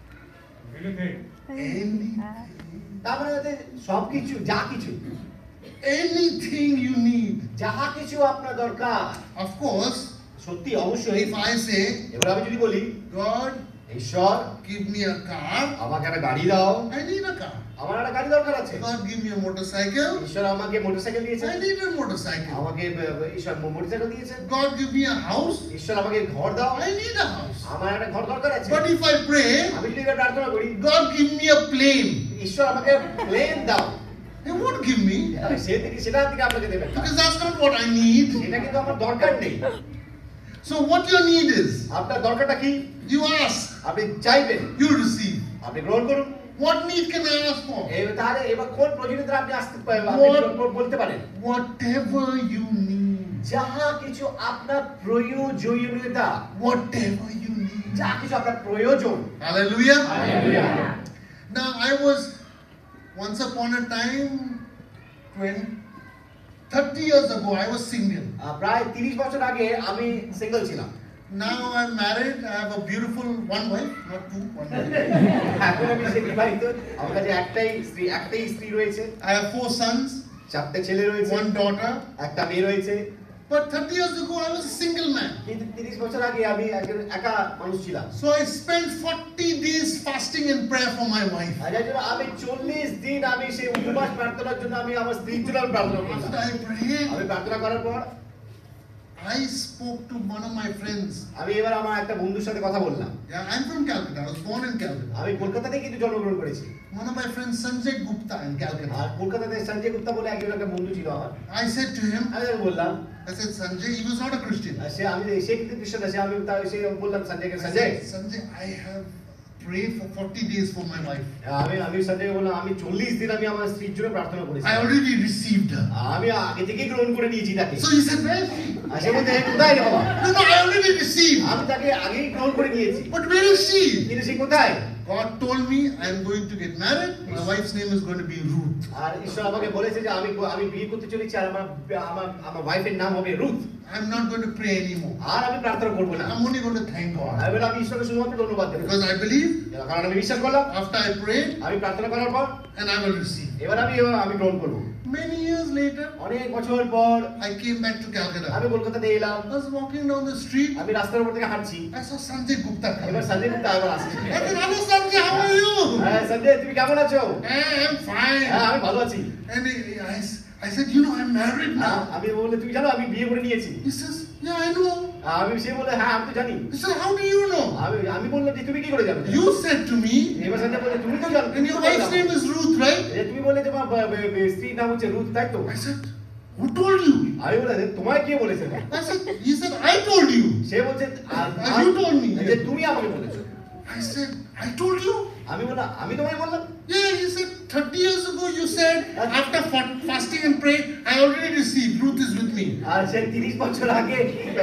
Anything. তার মানে হচ্ছে সবকিছু, যা কিছু, Anything you need. যাহা কিছু আপনার দরকার। Of course, সত্যি অবশ্যই। if I say, এবার আমি যদি বলি, God, ঈশ্বর give me a car. আমাকে একটা গাড়ি দাও, I need a car. আমার একটা গাড়ি দরকার আছে। God, give me a motorcycle. ঈশ্বর আমাকে মোটরসাইকেল দিয়েছে, I need a motorcycle. আমাকে ঈশ্বর মোটরসাইকেল দিয়েছে। God, give me a house. ঈশ্বর আমাকে ঘর দাও, I need a house. আমার একটা ঘর দরকার আছে। But if I pray, আমি যদি এটা প্রার্থনা করি, God, give me a plane. ঈশ্বর আমাকে প্লেন দাও, He won't give me, সে থেকে সেটা থেকে আপনাকে দেবেন না। because that's not what I need. এটা কিন্তু আমার দরকার নেই। So what your need is, আপনার দরকারটা কি? you ask, আপনি চাইবেন, you receive. আপনি গ্রহণ করুন। What need can I ask for? এই তাহলে এবার কোন প্রয়োজনীয়তা আপনি আসতে What- আপনি বলতে পারেন? Whatever you need. যাহা কিছু আপনার প্রয়োজনীয়তা, Whatever you need. যা কিছু আপনার প্রয়োজন। Hallelujah. Hallelujah. Now I was once upon a time, twenty, thirty years ago, I was single. আহ, প্রায় তিরিশ বছর আগে আমি সিঙ্গেল ছিলাম। Now I'm married. I have a beautiful one wife, not two, one wife. এখন আমি সে বিবাহিত, আমার কাছে একটাই স্ত্রী, একটাই স্ত্রী রয়েছে, I have four sons, চারটে ছেলে রয়েছে, one daughter. একটা মেয়ে রয়েছে। But thirty years ago, I was a single man. কিন্তু তিরিশ বছর আগে আমি একজন একা মানুষ ছিলাম। So I spent forty days fasting and prayer for my wife. আর যার জন্য আমি চল্লিশ দিন আমি সেই উপবাস প্রার্থনার জন্য আমি আমার স্ত্রীর জন্য আমি প্রার্থনা করলাম। After I prayed, আমি প্রার্থনা করার পর I spoke to one of my friends. আমি এবার আমার একটা বন্ধুর সাথে কথা বললাম। Yeah, I'm from Calcutta. I was born in Calcutta. আমি কলকাতাতে কিন্তু জন্মগ্রহণ করেছি। One of my friends, Sanjay Gupta in R Calcutta. কলকাতাতে সঞ্জয় গুপ্তা বলে একজন একটা বন্ধু ছিল আমার। I said to him, আমি তাকে বললাম, I said, Sanjay, he was not a Christian. আর সে আমি সে কিন্তু খ্রিস্টান আছে, আমি তার সে বললাম সঞ্জয়কে, I Sanjay said, Sanjay, I have prayed for forty days for my wife. আমি আমি সঞ্জয়কে বললাম আমি চল্লিশ দিন আমি আমার স্ত্রীর জন্য প্রার্থনা করেছি। I already received her. আমি আগে থেকেই গ্রহণ করে নিয়েছি তাকে। So he said, where is she? আর সে বলতে কোথায় রে বাবা? No, no, I already received. আমি তাকে আগেই গ্রহণ করে নিয়েছি, But where is she? কিন্তু সে কোথায়? God told me I'm going to get married. My wife's name is going to be Ruth. আর ঈশ্বর আমাকে বলেছে যে আমি আমি বিয়ে করতে চলেছি আর আমার আমার আমার ওয়াইফের নাম হবে Ruth. I'm not going to pray anymore. আর আমি প্রার্থনা করব না, I'm only going to thank God. আমি বললাম আমি ঈশ্বরকে শুধুমাত্র ধন্যবাদ দেব, Because I believe কারণ আমি বিশ্বাস করলাম after I prayed আমি প্রার্থনা করার পর and I will receive. এবার আমি আমি গ্রহণ করব। Many years later, অনেক বছর পর I came back to Calcutta. আমি কলকাতাতে এলাম, I was walking down the street. আমি রাস্তার উপর থেকে হাঁটছি, I saw Sanjay Gupta coming. এবার সঞ্জয় গুপ্তা আবার আসছে। I said, hello Sanjay, how are you? হ্যাঁ সঞ্জয় তুমি কেমন আছো? Hey, I'm হ্যাঁ fine. আমি ভালো আছি। And he, I, I said, you know, I'm married now. আমি বললে তুমি জানো আমি বিয়ে করে নিয়েছি? He says, yeah, I know. আমি সে বলে হ্যাঁ আমি তো জানি। He said, how do you know? আমি আমি বললাম যে তুমি কি করে জানো? You said to me, এবার সঞ্জয় বলে তুমি তো জানো, and your wife's name is Ruth, right? যে তুমি বলে যে তোমার স্ত্রীর নাম হচ্ছে রুথ, তাই তো? I said, who told you? আমি বলে তোমায় কে বলেছে? I said, he said, I told you. সে বলছে আর- And you told me. যে তুমি আমাকে বলেছো। I said, I told you. আমি বললাম আমি তোমায় বললাম। Yeah, he said, thirty years ago you said, after fa- fasting and praying, I already received. Ruth is with me. আর সে তিরিশ বছর আগে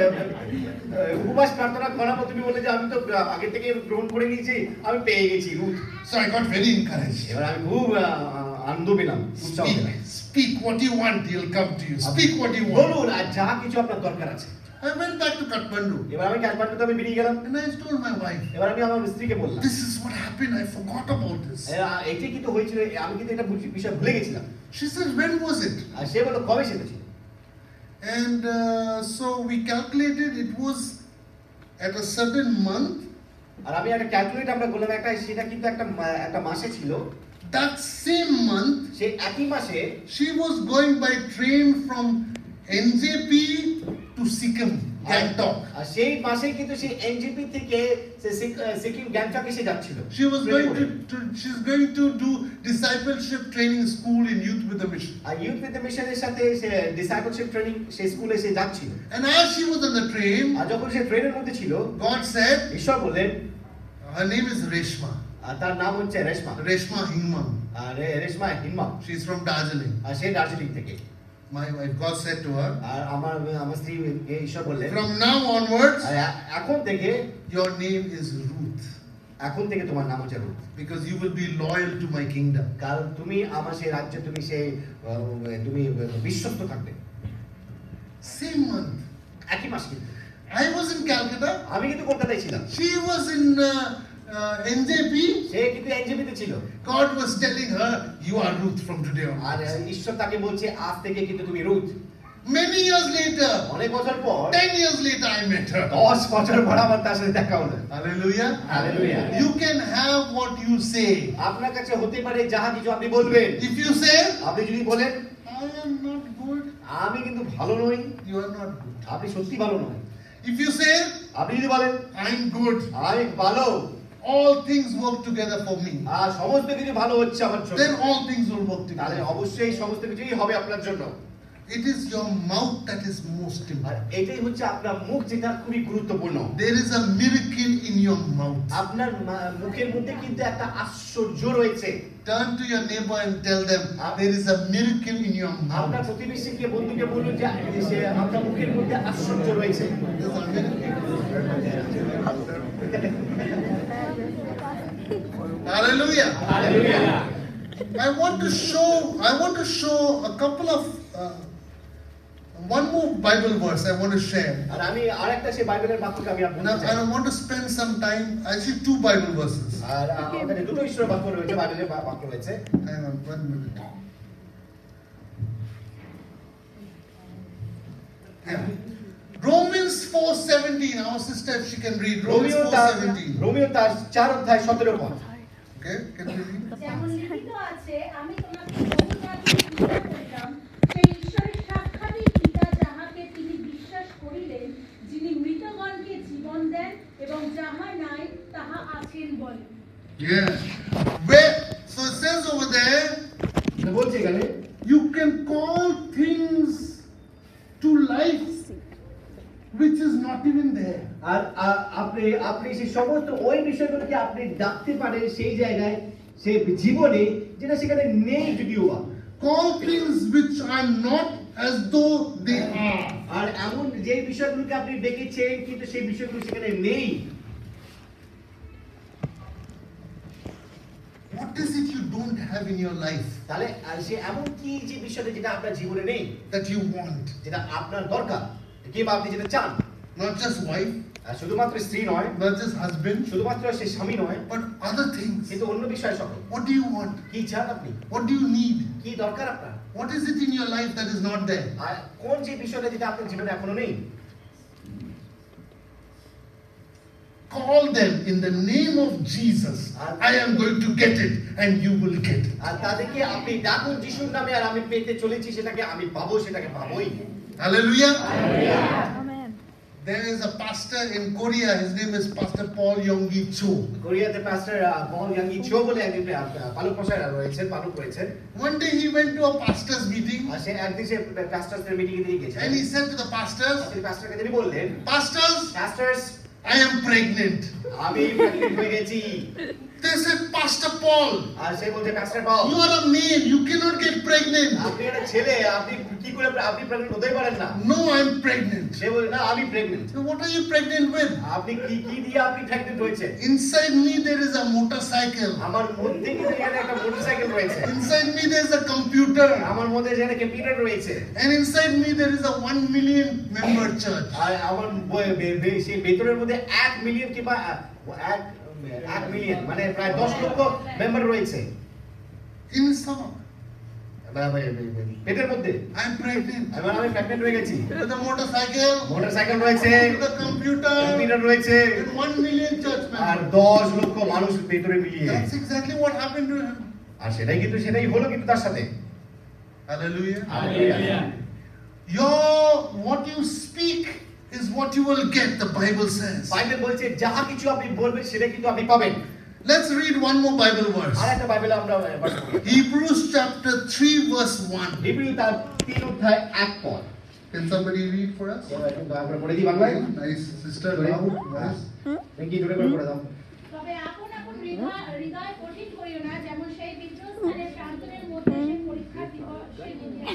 উপবাস প্রার্থনা করার পর তুমি বলে যে আমি তো আগে থেকে গ্রহণ করে নিয়েছি, আমি পেয়ে গেছি Ruth. So I got very encouraged. এবার আমি খুব আহ, আনন্দ পেলাম, উৎসাহ Speak, পেলাম। speak what you want, he'll come to you. Speak what you want. বলুন আর যা কিছু আপনার দরকার আছে। I went back to Kathmandu এবার আমি কাঠমান্ডুতে আমি বেরিয়ে গেলাম, and I told my wife, এবার আমি আমার স্ত্রীকে বললাম this is what happened, I forgot about this. এটি কিন্তু হয়েছিল, আমি কিন্তু এটা বুঝি- বিষয় ভুলে গেছিলাম। She said, when was it? আর সে বললো কবে সেটা ছিল? And uh, so we calculated it was at a certain month. আর আমি একটা ক্যালকুলেট আমরা করলাম, একটা সেটা কিন্তু একটা মা- একটা মাসে ছিল। That same month, সেই একই মাসে she was going by train from N J P to Sikkim, Gangtok. আর সেই মাসে কিন্তু সেই এনজিপি থেকে সে সিক- সিকিম গ্যাংটকে সে যাচ্ছিল। She was going to, to she's going to do discipleship training school in Youth with a Mission. আর ইউথ উইথ দ্য মিশনের সাথে সে ডিসাইপলশিপ ট্রেনিং সেই স্কুলে সে যাচ্ছিল। And as she was on the train, আর যখন সে ট্রেনের মধ্যে ছিল, God said, ঈশ্বর বললেন, her name is Reshma. আর তার নাম হচ্ছে রেশমা। Reshma Hingmam. আর রে- রেশমা হিমা, She's from Darjeeling. আর সে দার্জিলিং থেকে। My wife, God said to her, আর আমার আমার স্ত্রী ঈশ্বর বললেন, from now onwards, আর এ- এখন থেকে your name is Ruth. এখন থেকে তোমার নাম হচ্ছে Ruth, Because you will be loyal to my kingdom. কারণ তুমি আমার সেই রাজ্যে তুমি সেই আহ, তুমি বিশ্বস্ত থাকবে। Same month. একই মাস কিন্তু I was in Calcutta. আমি কিন্তু কলকাতায় ছিলাম, She was in uh, uh, N J P. সে কিন্তু এনজিপিতে ছিল। God was telling her, you are Ruth from today on. আর ঈশ্বর তাকে বলছে আজ থেকে কিন্তু তুমি রুথ। Many years later, অনেক বছর পর ten years later, I met her. দশ বছর পর আবার তার সাথে দেখা হলো। Hallelujah. Hallelujah. You can have what you say. আপনার কাছে হতে পারে যাহা কিছু আপনি বলবেন। If you say, আপনি যদি বলেন I am not good, আমি কিন্তু ভালো নই, you are not good. আপনি সত্যি ভালো নয়। If you say, আপনি যদি বলেন I am good, আমি ভালো, all things work together for me, আর সমস্ত কিছু ভালো হচ্ছে আমার জন্য, then all things will work তাহলে together. অবশ্যই সমস্ত কিছুই হবে আপনার জন্য। It is your mouth that is most R important. এটাই হচ্ছে আপনার মুখ, যেটা খুবই গুরুত্বপূর্ণ। There is a miracle in your mouth. আপনার মা- মুখের মধ্যে কিন্তু একটা আশ্চর্য রয়েছে। Turn to your neighbor and tell them, there is a miracle in your আপনার mouth. প্রতিবেশীকে, বন্ধুকে বলুন যে সে আপনার মুখের মধ্যে আশ্চর্য রয়েছে। There's a miracle. Hallelujah. Hallelujah. I want to show, I want to show a couple of, uh, one more Bible verse I want to share. আর আমি আরেকটা সেই বাইবেলের বাক্যকে আমি আপনাদের Now, বলতে চাই। I want to spend some time, actually two Bible verses. আর আমাদের দুটো ঈশ্বরের বাক্য রয়েছে, বাইবেলের বা- বাক্য রয়েছে। Hang on, one minute. Yeah. Romans four seventeen, our sister, if she can read, Romans রোমিও four তার seventeen. রোমিও তার চার অধ্যায় সতেরো পদ। Okay, can you read? যেমন লিখিত আছে, আমি তোমাকে বহুজাতির পিতা করিলাম, সেই ঈশ্বরের সাক্ষাৎই পিতা, যাহাকে তিনি বিশ্বাস করিলেন, যিনি মৃতগণকে জীবন দেন এবং যাহা নাই তাহা আছেন বলেন। Yeah. Where, so it says over there, বলছে এখানে you can call things to life which is not even there. আর আ- আপনি আপনি সেই সমস্ত ওই বিষয়গুলোকে আপনি ডাকতে পারেন সেই জায়গায়, সেই জীবনে যেটা সেখানে নেই যদিও বা। Call things which are not as though they are. আর এমন যে বিষয়গুলোকে আপনি ডেকেছেন কিন্তু সেই বিষয়গুলো সেখানে নেই। What is it you don't have in your life তাহলে আর সে এমন কি যে বিষয়টা যেটা আপনার জীবনে নেই, that you want? যেটা আপনার দরকার, কিংবা আপনি যেটা চান? Not just wife, আর শুধুমাত্র স্ত্রী নয়, not just husband, শুধুমাত্র সে স্বামী নয়, but other things. কিন্তু অন্য বিষয় সকল। What do you want? কি চান আপনি? What do you need? কি দরকার আপনার? What is it in your life that is not there? আর কোন যে বিষয়টা যেটা আপনার জীবনে এখনো নেই? Call them in the name of Jesus. I am going to get it and you will get it. আর তাদেরকে আপনি ডাকুন যিশুর নামে, আর আমি পেতে চলেছি সেটাকে, আমি পাবো সেটাকে পাবোই। Hallelujah. Amen. There is a pastor in Korea. His name is Pastor Paul Yonggi Cho. কোরিয়াতে পাস্টার পল ইয়াংগি চো বলে একজন আহ, পালক মশাই রয়েছেন, পালক রয়েছেন। One day he went to a pastor's meeting আর সে একদিন সে পাস্টারদের মিটিং এ দিয়ে গেছে। and he said to the pastors, তিনি পাস্টারকে তিনি বললেন, Pastors, pastors I am pregnant. আমি প্রেগন্যান্ট হয়ে গেছি। They said, Pastor Paul, আর সে বলছে, পাস্টার পল, you are a male. You cannot get pregnant. আপনি একটা ছেলে, আপনি কি করে আপনি প্রেগন্যান্ট হতেই পারেন না? No, I am pregnant. সে বলে, না আমি pregnant. So what are you pregnant with? আপনি কি কি দিয়ে আপনি প্রেগন্যান্ট হয়েছে? Inside me there is a motorcycle. আমার মধ্যে কিন্তু এখানে একটা মোটরসাইকেল রয়েছে, Inside me there is a computer. আমার মধ্যে এখানে কম্পিউটার রয়েছে, And inside me there is a one million member church. আর আমার বে- বে- বে- সেই ভেতরের মধ্যে এক মিলিয়ন কিংবা আহ, এক এক মিলিয়ন মানে প্রায় দশ লক্ষ মেম্বার রয়েছে In stomach, বা- বা- বা- বা- পেটের মধ্যে। I am pregnant. এবার আমি প্রেগন্যান্ট হয়ে গেছি। With a motorcycle, মোটরসাইকেল রয়েছে, with a computer, কম্পিউটার রয়েছে, and one million church আর members. দশ লক্ষ মানুষ ভেতরে মিলিয়ে। That's exactly what happened to him. আর সেটাই কিন্তু সেটাই হলো কিন্তু তার সাথে। Hallelujah. Hallelujah. Your what you speak is what you will get, the Bible says. Bible বলছে যাহা কিছু আপনি বলবেন সেটা কিন্তু আপনি পাবেন। Let's read one more Bible verse. আর একটা বাইবেলে আমরা পাঠ করি। Hebrews chapter three verse one. Hebrew তার তিন অধ্যায় এক পদ। Can somebody read for us? আমরা পড়ে দিই বাংলায়। Nice, sister. Now, nice. দেখি জোরে করে পড়ে দাও। তবে আপন আপন হৃদয় হৃদয় কঠিন করিও না, যেমন সেই বিদ্রোহস্থানে প্রান্তরের মধ্যে সে পরীক্ষা দিবসে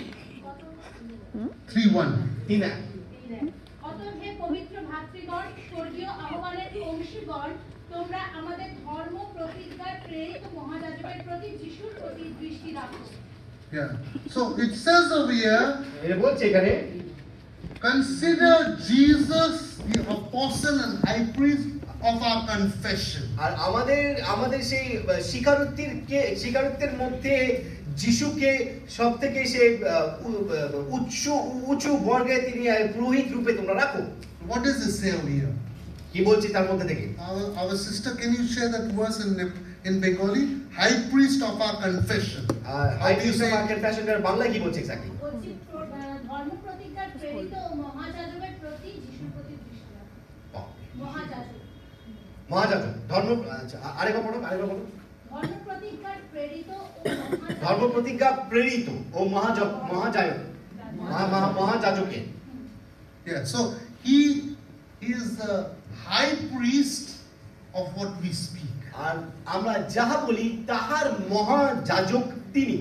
Three one. তিন এক। অতএব হে পবিত্র ভাতৃগণ, স্বর্গীয় আহ্বানের অংশীগণ, তোমরা আমাদের ধর্ম প্রতিজ্ঞায় প্রেরিত মহাযাজকের প্রতি যিশুর প্রতি দৃষ্টি রাখো। Yeah. So it says over here, এটা বলছে এখানে, consider Jesus the apostle and high priest of our confession. আর আমাদের আমাদের সেই স্বীকারোক্তির কে স্বীকারোক্তির মধ্যে যিশুকে সবথেকে সেই উচ্চ উঁচু বর্গে তিনি পুরোহিত রূপে তোমরা রাখো। What does it say over here? কি বলছি তার মধ্যে থেকে? Our, our sister, can you share that verse in in Bengali? High priest of our confession. High priest of our confession এর বাংলা কি বলছে এক্স্যাক্টলি? বলছি ধর্ম প্রতিজ্ঞার প্রেরিত ও মহাযাজকের প্রতি যিশুর প্রতি দৃষ্টি রাখো। মহাযাজক মহাযাজক ধর্ম আচ্ছা আরেকবার পড়ো আরেকবার পড়ো। ধর্ম প্রতিজ্ঞার প্রেরিত ও মহাযাজক ধর্ম প্রতিজ্ঞা প্রেরিত ও মহাযাজক মহাযাজক মহাযাজকে। Yeah, so he is the high priest of what we speak. আর আমরা যাহা বলি তাহার মহাযাজক তিনি।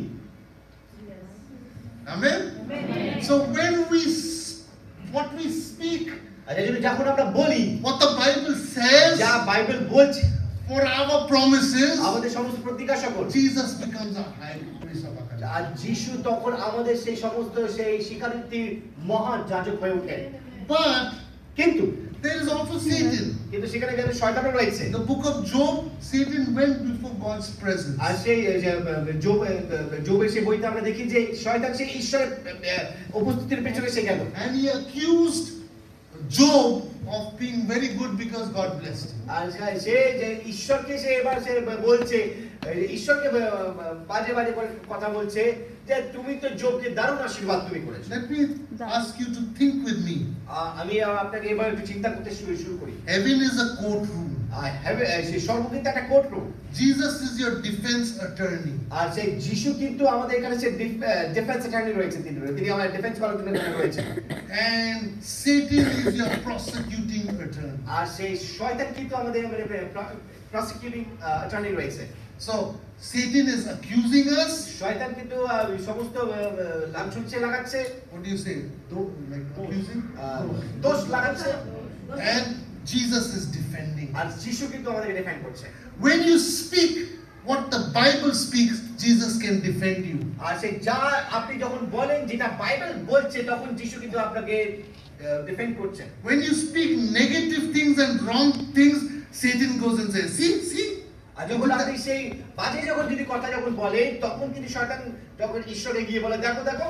Amen. So when we what we speak, যখন আমরা বলি what the Bible says, যা বাইবেল বলছে, for our promises, আমাদের সমস্ত প্রতিজ্ঞা সকল, Jesus becomes a high priest of our country. আর যিশু তখন আমাদের সেই সমস্ত সেই স্বীকারোক্তির মহাযাজক হয়ে ওঠেন। But কিন্তু there is also Satan. কিন্তু সেখানে কিন্তু শয়তানও রয়েছে। In the book of Job, Satan went before God's presence. আর সেই জব জবের সেই বইতে আমরা দেখি যে শয়তান সেই ঈশ্বরের উপস্থিতির পেছনে সে গেল। And he accused Job of being very good because God blessed him. আর সে যে ঈশ্বরকে সে এবার সে বলছে, ঈশ্বরকে বাজে বাজে করে কথা বলছে যে তুমি তো জবকে দারুণ আশীর্বাদ তুমি করেছো। Let me ask you to think with me. আমি আপনাকে এবার একটু চিন্তা করতে শুরু শুরু করি। Heaven is a courtroom. I have সেই স্বর্গ কিন্তু একটা courtroom. Jesus is your defense attorney. আর সেই যিশু কিন্তু আমাদের এখানে সে ডিফেন্স অ্যাটর্নি রয়েছে, তিনি তিনি আমাদের ডিফেন্স করার জন্য এখানে রয়েছে। And Satan is your prosecuting attorney. আর সেই শয়তান কিন্তু আমাদের প্রসিকিউটিং অ্যাটর্নি রয়েছে। So Satan is accusing us. শয়তান কিন্তু সমস্ত লাঞ্ছন সে লাগাচ্ছে। What do you say? Like accusing? দোষ লাগাচ্ছে। And Jesus is defending. আর যিশু কিন্তু আমাদেরকে ডিফেন্ড করছে। When you speak what the Bible speaks, Jesus can defend you. আর সেই যা আপনি যখন বলেন যেটা বাইবেল বলছে তখন যিশু কিন্তু আপনাকে ডিফেন্ড করছে। When you speak negative things and wrong things, Satan goes and says, see, see. আর যখন আপনি সেই বাজে যখন যদি কথা যখন বলে তখন কিন্তু শয়তান যখন ঈশ্বরে গিয়ে বলে দেখো দেখো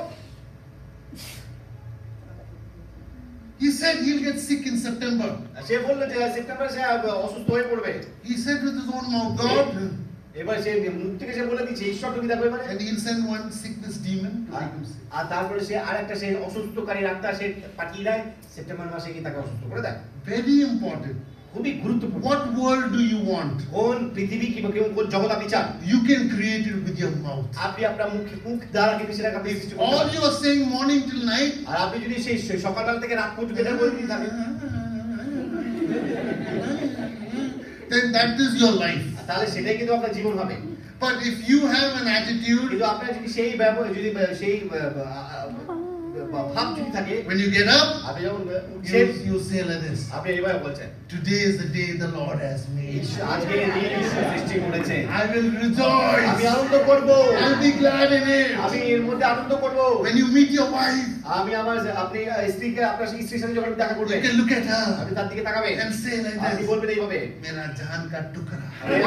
He said he'll get sick in September. সে বলল যে সেপ্টেম্বরে সে অসুস্থ হয়ে পড়বে। He said with his own mouth, God. এবার সে মুখ থেকে সে বলে দিচ্ছে ঈশ্বর তুমি দেখো এবারে। And he'll send one sickness demon to make him sick. আর তারপরে সে আরেকটা সে অসুস্থকারী আত্মা সে পাঠিয়ে দেয় সেপ্টেম্বর মাসে কি তাকে অসুস্থ করে দেয়। Very important. খুবই গুরুত্বপূর্ণ। What world do you want? কোন পৃথিবী কি কোন জগৎ আপনি চান? You can create it with your mouth. আপনি আপনার মুখ মুখ দ্বারা কিন্তু সেটাকে আপনি সৃষ্টি করতে পারেন। All you are saying morning till night, আর আপনি যদি সেই সকালবেলা থেকে রাত পর্যন্ত এটা বলে দিতে থাকেন, then that is your life. তাহলে সেটাই কিন্তু আপনার জীবন হবে। But if you have an attitude, কিন্তু আপনার যদি সেই ব্যবহার যদি সেই ভাব যদি থাকে, when you get up, আপনি যখন you, you say like this. আপনি এইভাবে বলছেন, Today is the day the Lord has made. আজকে এই ঈশ্বর সৃষ্টি করেছে, I will rejoice. আমি আনন্দ করব, I'll be glad in it. আমি এর মধ্যে আনন্দ করব। When you meet your wife, আমি আমার আপনি স্ত্রীকে আপনার স্ত্রীর সাথে যখন দেখা করবেন, you can look at her আপনি তার দিকে তাকাবেন and say like আপনি this. বলবেন এইভাবে, मेरा जान का टुकड़ा.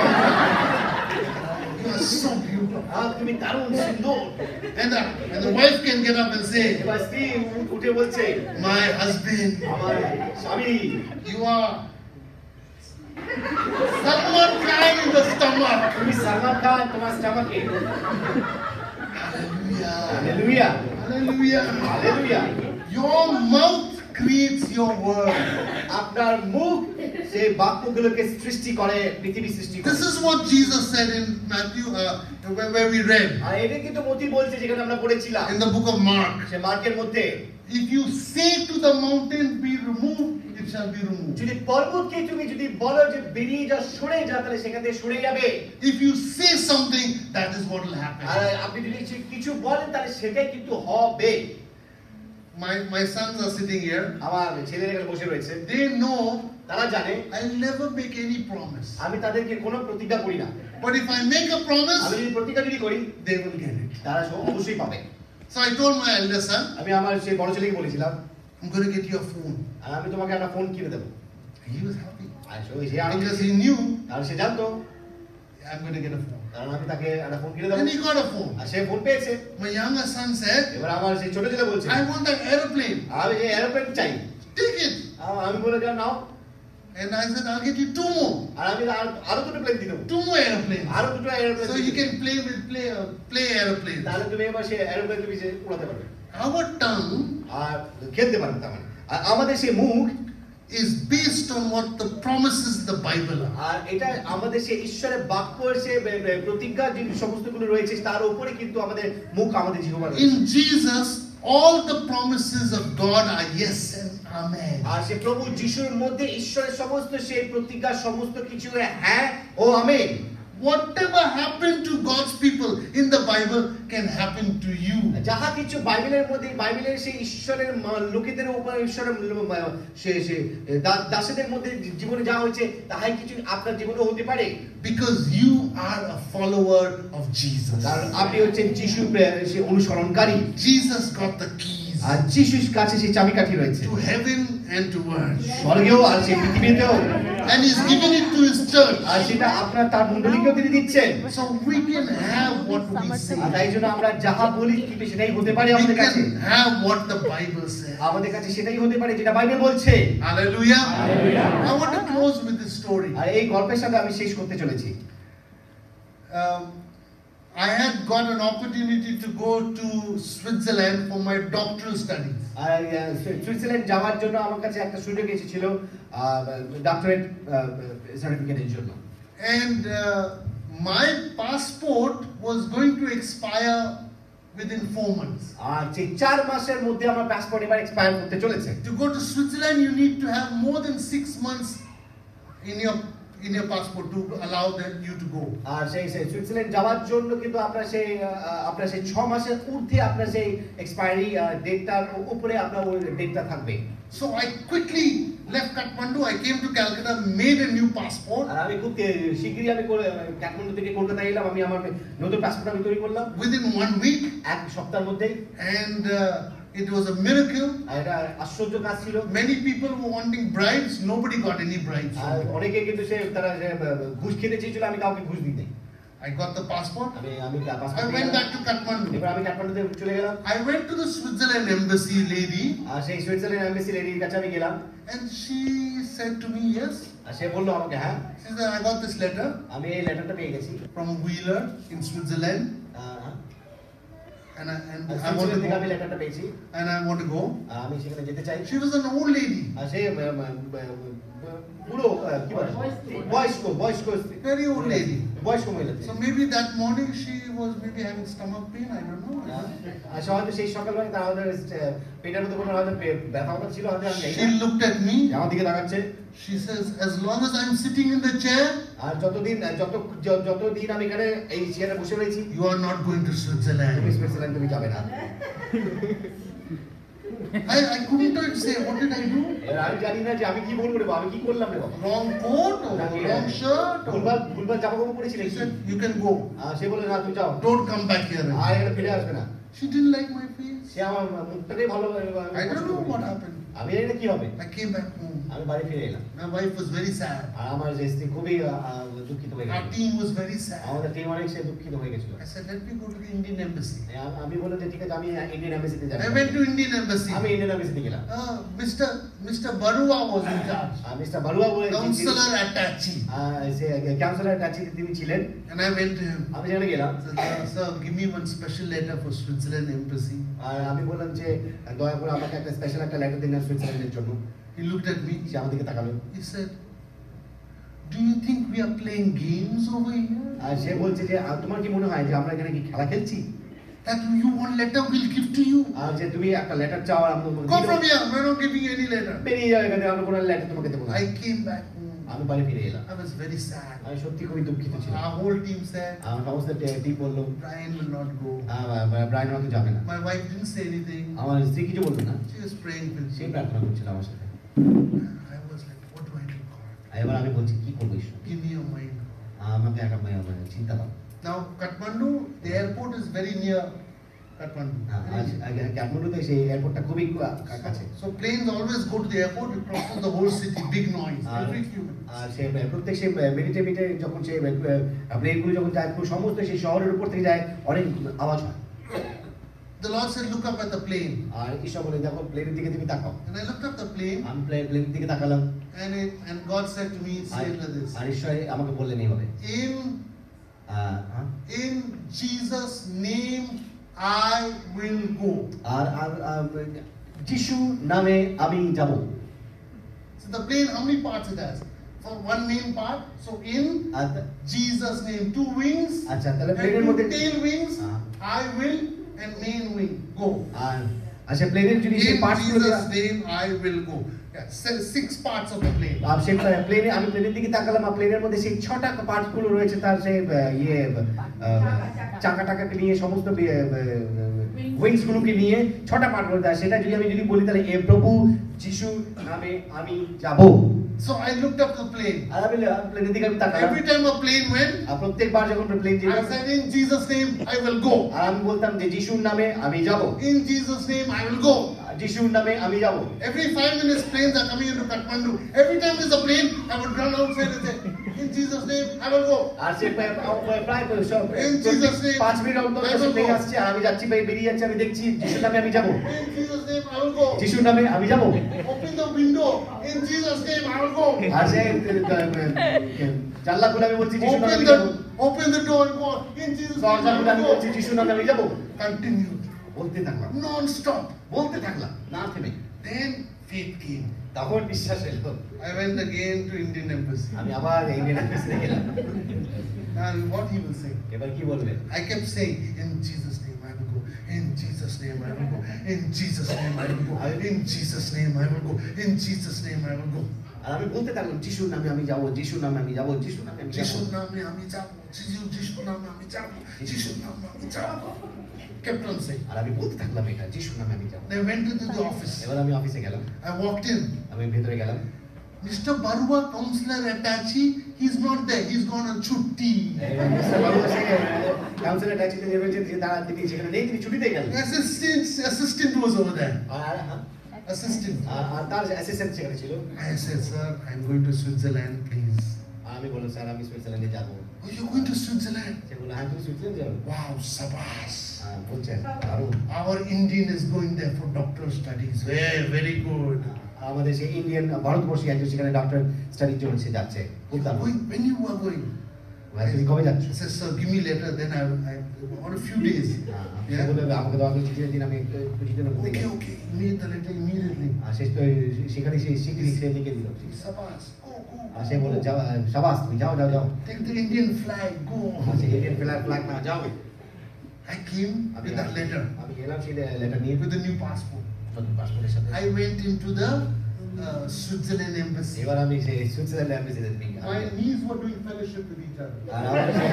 You are so beautiful. আহ তুমি দারুণ সুন্দর। And the, and the wife can get up and say, এবার স্ত্রী উঠে বলছে, my husband, আমার স্বামী, you are Salman Khan in the stomach. তুমি সালমান খান তোমার স্টমাকে। Hallelujah. Hallelujah, Hallelujah. Hallelujah. Your mouth creates your world. আপনার মুখ সেই বাক্যগুলোকে সৃষ্টি করে, পৃথিবী সৃষ্টি করে। This is what Jesus said in Matthew, uh, where, where we read. আর এটা কিন্তু মতি বলছে যেখানে আমরা পড়েছিলাম In the book of Mark. সে মার্কের মধ্যে, If you say to the mountain, be removed, it shall be removed. যদি পর্বতকে তুমি যদি বলো যে বেরিয়ে যা, সরে যা, তাহলে সেখান থেকে সরে যাবে। If you say something, that is what will happen. আর আপনি যদি কিছু বলেন তাহলে সেটাই কিন্তু হবে। My my sons are sitting here. আমার ছেলেরা এখানে বসে রয়েছে, They know তারা জানে I'll never make any promise. আমি তাদেরকে কোনো প্রতিজ্ঞা করি না। But if I make a promise, আমি যদি প্রতিজ্ঞা যদি করি they will get it. তারা অবশ্যই পাবে। So I told my elder son, আমি আমার সেই বড় ছেলেকে বলেছিলাম, I'm going to get you a phone. আর আমি তোমাকে একটা ফোন কিনে দেবো। He was happy. আর সে সে আনন্দিত because he knew আর সে জানতো I'm going to get a phone. কারণ আমি তাকে একটা ফোন কিনে দেবো And he got a phone. আর সে ফোন পেয়েছে My younger son said, এবার আমার সেই ছোট ছেলে বলছে I want an aeroplane. আমি যে এরোপ্লেন চাই Take it. আ- আমি বলে দিলাম নাও And I said, I'll get you two more. আর আমি আর- আরো দুটো প্লেন দিয়ে দেবো Two more aeroplanes. আরো দুটো aeroplane So you can play with play uh, play aeroplanes. তাহলে তুমি এবার সে এরোপ্লেন তুমি যে উড়াতে পারবে Our tongue আর খেলতে পারবে তার মানে আর আমাদের সেই মুখ is based on what the promises of the Bible are. আর এটা আমাদের সেই ঈশ্বরের বাক্য সে বে- বে- প্রতিজ্ঞা যে সমস্তগুলো রয়েছে তার উপরে কিন্তু আমাদের মুখ আমাদের জীবন In Jesus, all the promises of God are yes and amen. আর সে প্রভু যিশুর মধ্যে ঈশ্বরের সমস্ত সেই প্রতিজ্ঞা সমস্ত কিছু হ্যাঁ ও amen Whatever happened to God's people in the Bible can happen to you. যাহা কিছু বাইবেলের মধ্যে বাইবেলের সেই ঈশ্বরের ম- লোকেদের উপর ঈশ্বরের ম- সে সে দা- দাসেদের মধ্যে জীবনে যা হয়েছে তাহাই কিছু আপনার জীবনে হতে পারে Because you are a follower of Jesus. কারণ আপনি হচ্ছেন যিশুর প্রে- সে অনুসরণকারী Jesus got the keys আর যিশুর কাছে সেই চাবিকাঠি রয়েছে to heaven and to earth. স্বর্গেও আর সেই পৃথিবীতেও And He's given it to His church. আর সেটা আপনার তার মণ্ডলীকেও তিনি দিচ্ছেন So we can have what we say. আর তাই জন্য আমরা যাহা বলি কিন্তু সেটাই হতে পারে We আমাদের কাছে can have what the Bible says. আমাদের কাছে সেটাই হতে পারে যেটা বাইবেল বলছে Hallelujah. I want to close with this story. আর এই গল্পের সাথে আমি শেষ করতে চলেছি Um, I had got an opportunity to go to Switzerland for my doctoral studies. আর আহ, সুই- সুইজারল্যান্ড যাওয়ার জন্য আমার কাছে একটা সুযোগ এসেছিল ডক্টরেট সার্টিফিকেটের জন্য And uh, my passport was going to expire within four months. আর যে চার মাসের মধ্যে আমার পাসপোর্ট এবার এক্সপায়ার করতে চলেছে To go to Switzerland, you need to have more than six months in your in your passport to allow them you to go. আর সেই সেই সুইজারল্যান্ড যাওয়ার জন্য কিন্তু আপনার সেই আহ, আপনার সেই ছ মাসের ঊর্ধ্বে আপনার সেই এক্সপায়ারি ডেটটার উপরে আপনার ওই ডেটটা থাকবে So I quickly left Kathmandu. I came to Calcutta, made a new passport. আর আমি খুব তে- শীঘ্রই আমি করে কাঠমান্ডু থেকে কলকাতায় এলাম আমি আমার নতুন পাসপোর্ট আমি তৈরি করলাম Within one week, এক সপ্তাহের মধ্যেই and uh, it was a miracle. আর এটা আশ্চর্য কাজ ছিল Many people were wanting bribes. Nobody got any bribes. আর অনেকে কিন্তু সে তারা যে, আহ, ঘুষ খেতে চেয়েছিল আমি কাউকে ঘুষ দিই নাই I got the passport. আমি আমি I passport went back to Kathmandu. এবার আমি কাঠমান্ডুতে চলে গেলাম I went to the Switzerland embassy lady, আর সেই সুইজারল্যান্ড এমবেসি লেডির কাছে আমি গেলাম and she said to me, "Yes." আর সে বললো আমাকে হ্যাঁ She said, "I got this letter আমি এই লেটারটা পেয়ে গেছি from Wheeler in Switzerland, ah, and I and আর I want to সুইজারল্যান্ড থেকে আমি go, লেটারটা পেয়েছি and I want to go." আর আমি সেখানে যেতে চাই She was an old lady, আর সে আহ, আহ, আহ, পুরো আহ, কি বলে বয়স্ক বয়স্ক very old lady. বয়স্ক মহিলা So maybe that morning she was maybe having stomach pain. I don't know. আর সে হয়তো সেই সকালবেলা তার হয়তো আহ, পেটের মধ্যে কোনো হয়তো পে- ব্যথা ব্যথা ছিল হয়তো আমি জানি She না। looked at me. আমার দিকে তাকাচ্ছে She says, "As long as I'm sitting in the chair, আর যতদিন যত য- যতদিন আমি এখানে এই চেয়ারে বসে রয়েছি you are not going to তুমি Switzerland." সুইজারল্যান্ড তুমি যাবে না I, I couldn't say, what did I do? এবার আমি জানি না যে আমি কি বলবো রে বাবা, আমি কি করলাম রে বাবা Wrong coat or wrong shirt? Or... ভুলভাল ভুলভাল জামা কাপড় পরেছিলে She কি said, "You can go. আর সে বলে না তুমি যাও Don't come back here." আর এখানে ফিরে আসবে না She didn't like my face. সে আমার মুখটাকেই ভালো I don't know what happened. আমি জানি না কি হবে I came back home. আমি বাড়ি ফিরে এলাম My wife was very sad. আর আমার যে স্ত্রী খুবই আহ, আহ, দুঃখিত হয়ে Our গেল team was very sad. আমাদের টিম অনেক সে দুঃখিত হয়ে গেছিল I said, "Let me go to the Indian embassy." আ- আমি বললাম যে ঠিক আছে আমি ইন্ডিয়ান এমবেসিতে যাব I went to Indian embassy. আমি ইন্ডিয়ান এমবেসিতে গেলাম Uh, Mister Mister Barua was in charge. আর মিস্টার বালুয়া বলে যিনি- Counselor attache. আহ, সে কাউন্সিলর কাছে তিনি ছিলেন And I went to him. আমি সেখানে গেলাম I said, "Uh, "Sir, give me one special letter for Switzerland embassy." আর আমি বললাম যে দয়া করে আমাকে একটা স্পেশাল একটা লেটার দিন সুইজারল্যান্ডের জন্য He looked at me. সে আমার দিকে তাকালো He said, "Do you think we are playing games over here? আর সে বলছে যে আ, তোমার কি মনে হয় যে আমরা এখানে কি খেলা খেলছি That you want letter we'll give to you? আর যে তুমি একটা লেটার চাও আর আমরা তোমাকে Go দিয়ে from দেবো। here. We're not giving you any letter." বেরিয়ে যাও এখানে আমরা কোনো লেটার তোমাকে দেবো না I came back home. আমি বাড়ি ফিরে এলাম I was very sad. আমি সত্যি খুবই দুঃখিত ছিলাম Our whole team said, আমার সমস্ত টিম বললো "Brian will not go." Brien হয়তো যাবে না My wife didn't say anything. আমার স্ত্রী কিছু বলতো না She was praying with say me. প্রার্থনা করছিল আমার সাথে I was like, "What do I do, God? আর এবার আমি বলছি কি করবো ঈশ্বর Give me your mind, God." আমাকে একটা মানে চিন্তা দাও Now, Kathmandu, the airport is very near Kathmandu. কাঠমান্ডুতে সেই এয়ারপোর্টটা খুবই কাছে। So planes always go to the airport, it crosses the whole city, big noise, every few minutes. আর সেই প্রত্যেক সেই মিনিটে মিনিটে যখন সেই প্লেনগুলো যখন যায় সমস্ত সেই শহরের উপর থেকে যায় অনেক আওয়াজ হয়। The Lord said, look up at the plane. আর ঈশ্বর বলে দেখো প্লেনের দিকে তুমি তাকাও। And I looked up the plane. আমি প্লেনের দিকে তাকালাম। And it, and God said to me, say like this. আর ঈশ্বর আমাকে বললেন এইভাবে। In in Jesus' name I will go. আর আর যিশু নামে আমি যাব। So the plane, how many parts it has? For one main part. So in Jesus' name, two wings. আচ্ছা তাহলে প্লেনের মধ্যে tail wings. I will and main wing go. আর আচ্ছা প্লেনের যদি সেই পার্টস গুলো Jesus' name I will go. Yeah, six parts of the plane. আর সেই প্লেনে আমি প্লেনের দিকে তাকালাম আর প্লেনের মধ্যে সেই ছটা পার্টস গুলো রয়েছে তার সেই ইয়ে চাকা টাকাকে নিয়ে সমস্ত উইংস গুলোকে নিয়ে ছটা পার্ট রয়েছে সেটা যদি আমি যদি বলি তাহলে এ প্রভু যিশু নামে আমি যাব। So I looked up the plane. আর আমি প্লেনের দিকে আমি তাকালাম। Every time a plane went, আর প্রত্যেকবার যখন প্লেন যেত I said in Jesus' name I will go. আর আমি বলতাম যে যিশুর নামে আমি যাব। In Jesus' name I will go. যিশুর নামে আমি যাব। Every five minutes planes are coming into Kathmandu. Every time there's a plane, I would run outside and say, in Jesus' name I will go. আর সে প্রায় সব In Jesus' name পাঁচ মিনিট অন্তর কাছে প্লেন আসছে আর আমি যাচ্ছি ভাই বেরিয়ে যাচ্ছি আমি দেখছি যিশুর নামে আমি যাব। In Jesus' name I will go. যিশুর নামে আমি যাব। Open the window. In Jesus' name I will go. আর সে জানলা খুলে আমি বলছি যিশুর নামে আমি যাব। Open the door and go. In Jesus' name দরজা I খুলে আমি will বলছি go. যিশুর নামে আমি যাব। Continued. বলতে থাকলাম Non-stop. বলতে থাকলাম না থেমে। Then faith came. তখন বিশ্বাস এলো। I went again to Indian Embassy. আমি আবার ইন্ডিয়ান এম্বাসিতে গেলাম। And what he will say? এবার কি বলবেন? I kept saying, in Jesus' name I will go. In Jesus' name I will go. In Jesus' name I will go. In Jesus' name I will go. In Jesus' name I will go. আর আমি বলতে থাকলাম যিশুর নামে আমি যাব যিশুর নামে আমি যাব যিশুর নামে আমি যাব যিশুর নামে আমি যাব যিশু যিশুর নামে আমি যাব যিশুর নামে আমি যাব kept on saying আর আমি বলতে থাকলাম এটা যিশুর নামে আমি যাব they went into the office এবার আমি অফিসে গেলাম I walked in আমি ভেতরে গেলাম Mister Barua counselor attachee he's not there he's gone on chutti mister Babua সে কাউন্সিলর অ্যাটাচিতে রয়েছে যে তারা তিনি সেখানে নেই তিনি ছুটিতে গেলেন assistant assistant was over there R assistant আর তার অ্যাসিস্ট্যান্ট সেখানে ছিল I said sir I'm going to Switzerland please আমি বললাম স্যার আমি সুইজারল্যান্ডে যাব oh you're going to Switzerland সে বলল হ্যাঁ তুমি সুইজারল্যান্ড যাবে wow sabas বলছেন দারুণ our Indian is going there for doctoral studies very very good আমাদের সেই ইন্ডিয়ান ভারতবর্ষে একজন সেখানে ডক্টর স্টাডির জন্য সে যাচ্ছে খুব দারুণ when you are going তুমি কবে যাচ্ছ I said sir give me letter then I I on a few days yeah বলে আমাকে দাও আমি চিঠি দিন আমি চিঠি দিন okay okay immediate the letter immediately আর সে তো সেখানে সেই চিঠি সে লিখে দিল sabas go go আর সে বলে যাও শাবাশ তুমি যাও যাও যাও take the Indian flag go আর সে ইন্ডিয়ান ফ্ল্যাগ ফ্ল্যাগ না যাও I came with that letter আমি গেলাম সেই লেটার নিয়ে with the new passport নতুন পাসপোর্টের সাথে I went into the uh, Switzerland embassy এবার আমি সেই সুইজারল্যান্ড এম্বাসিতে my knees were doing fellowship with each other আর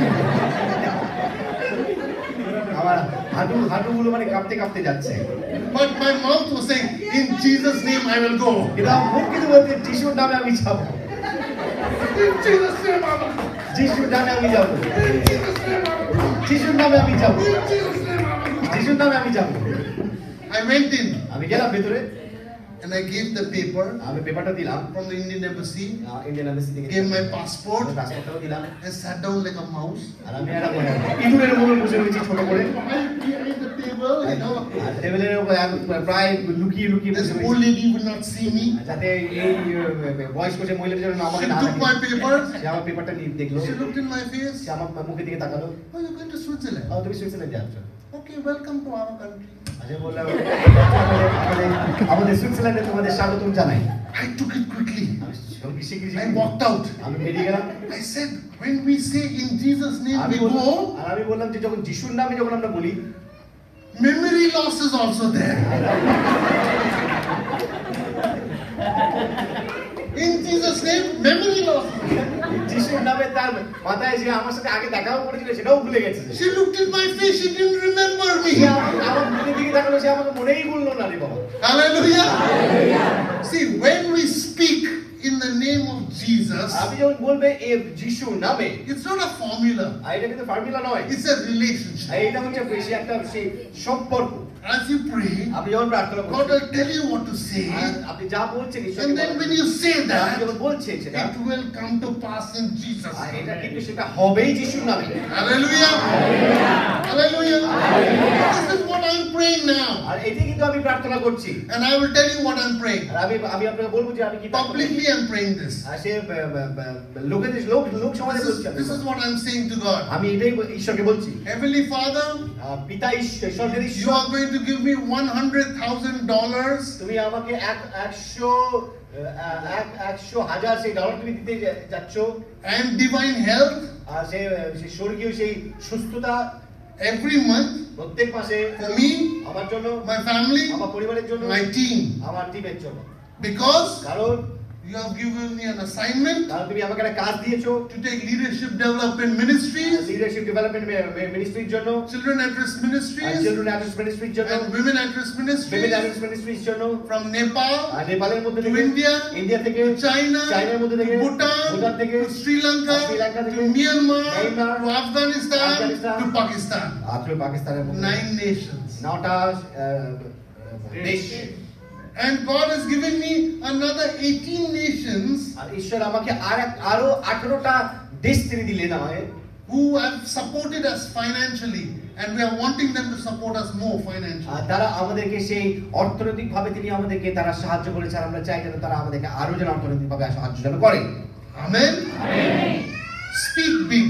আমার হাঁটু হাঁটুগুলো মানে কাঁপতে কাঁপতে যাচ্ছে but my mouth was saying in Jesus name I will go কিন্তু মুখ কিন্তু বলছে যিশুর নামে আমি যাব in Jesus name I will go যিশুর নামে আমি যাব in Jesus name I will go যিশুর নামে আমি যাব in Jesus name I will go যিশুর নামে আমি যাব I went in আমি গেলাম ভেতরে and I gave the paper আমি পেপারটা দিলাম from the Indian embassy Indian embassy থেকে gave my passport পাসপোর্টটাও দিলাম and sat down like a mouse আর আমি একটা ইঁদুরের মতো বসে রয়েছি ছোট করে behind the table you know আর টেবিলের উপর প্রায় লুকিয়ে লুকিয়ে this বসে old রয়েছি lady would not see me যাতে এই বয়স্ক যে মহিলাটা যেন আমাকে she না took my দেখে papers সে আমার পেপারটা নিয়ে দেখলো she looked in my face সে আমার মুখের দিকে তাকালো oh you're going to Switzerland ও তুমি সুইজারল্যান্ড যাচ্ছ okay welcome to our country আচ্ছা বললাম আমাদের আমাদের সুইজারল্যান্ডে তোমাদের স্বাগতম জানাই I took it quickly আমি সঙ্গী শিগগিরই I walked out আমি বেরিয়ে গেলাম I said when we say in Jesus name আমি we বললাম go আর আমি বললাম যে যখন যিশুর নামে যখন আমরা বলি memory loss is also there in Jesus name memory loss যিশুর নামে তার মাথায় যে আমার সাথে আগে দেখাও করেছিল সেটাও ভুলে গেছে she looked in my face she didn't remember me সে আমার মুখের দিকে তাকালো সে আমাকে মনেই করলো না রে বাবা hallelujah see when we speak in the name of Jesus, আপনি যখন বলবেন এই যিশুর নামে, it's not a formula. আর এটা কিন্তু ফর্মুলা নয়, It's a relationship. আর এটা হচ্ছে বেশি একটা সেই সম্পর্ক। As you pray, আপনি যখন প্রার্থনা God করছেন, will tell you what to say. আর আপনি যা বলছেন ঈশ্বরকে And then বলেন। when you say আপনি that, যখন বলছেন সেটা, it will come to pass in Jesus' R name. এটা কিন্তু সেটা হবেই যিশুর নামে। Hallelujah. Hallelujah. This is what I'm praying now. আর এটাই কিন্তু আমি প্রার্থনা করছি। And I will tell you what I'm praying. আর আমি আমি আপনাকে বলবো যে আমি কি প্রার্থনা করছি। Publicly I'm praying this. আর সে ব- ব- ব- লোকেদের লোক লোক সমাজে This বলছি is, আমি। this is what I'm saying to God. আমি এটাই ঈশ্বরকে বলছি। Heavenly Father, আহ, পিতা ঈশ্বর, ঈশ্বরের you ঈশ্বর, are going to give me one hundred thousand dollars তুমি আমাকে এক একশো আহ, এক একশো হাজার সেই ডলার তুমি দিতে যা- যাচ্ছ, and divine health আর সে সে স্বর্গীয় সেই সুস্থতা every month প্রত্যেক মাসে for me, আমার জন্য, my family, আমার পরিবারের জন্য, my team. আমার টিমের জন্য। Because কারণ you have given me an assignment কারণ তুমি আমাকে একটা কাজ দিয়েছো to take leadership development ministries, leadership development মিনিস্ট্রির জন্য, children at risk আর ministries, চিলড্রেন অ্যাড্রেস মিনিস্ট্রির জন্য, and women at risk women ministries at risk মিনিস্ট্রির জন্য, from Nepal আর নেপালের মধ্যে to থেকে, India, ইন্ডিয়া থেকে, to China, চায়নার মধ্যে থেকে, to Bhutan, ভুটান থেকে, to Sri Lanka, Sri Lanka to থেকে, Myanmar, Myanmar, to Afghanistan, Afghanistan, to Pakistan. আত্মীয় পাকিস্তানের মধ্যে Nine nations. নটা আহ, দেশ। And God has given me another eighteen nations আর ঈশ্বর আমাকে আর এক- আরো আঠারোটা দেশ তিনি দিলেন আমায়, who have supported us financially, and we are wanting them to support us more financially. আর তারা আমাদেরকে সেই অর্থনৈতিক ভাবে তিনি আমাদেরকে তারা সাহায্য করেছে, আর আমরা চাই যেন তারা আমাদেরকে আরো যেন অর্থনৈতিক ভাবে সাহায্য যেন করে। Amen? Speak big,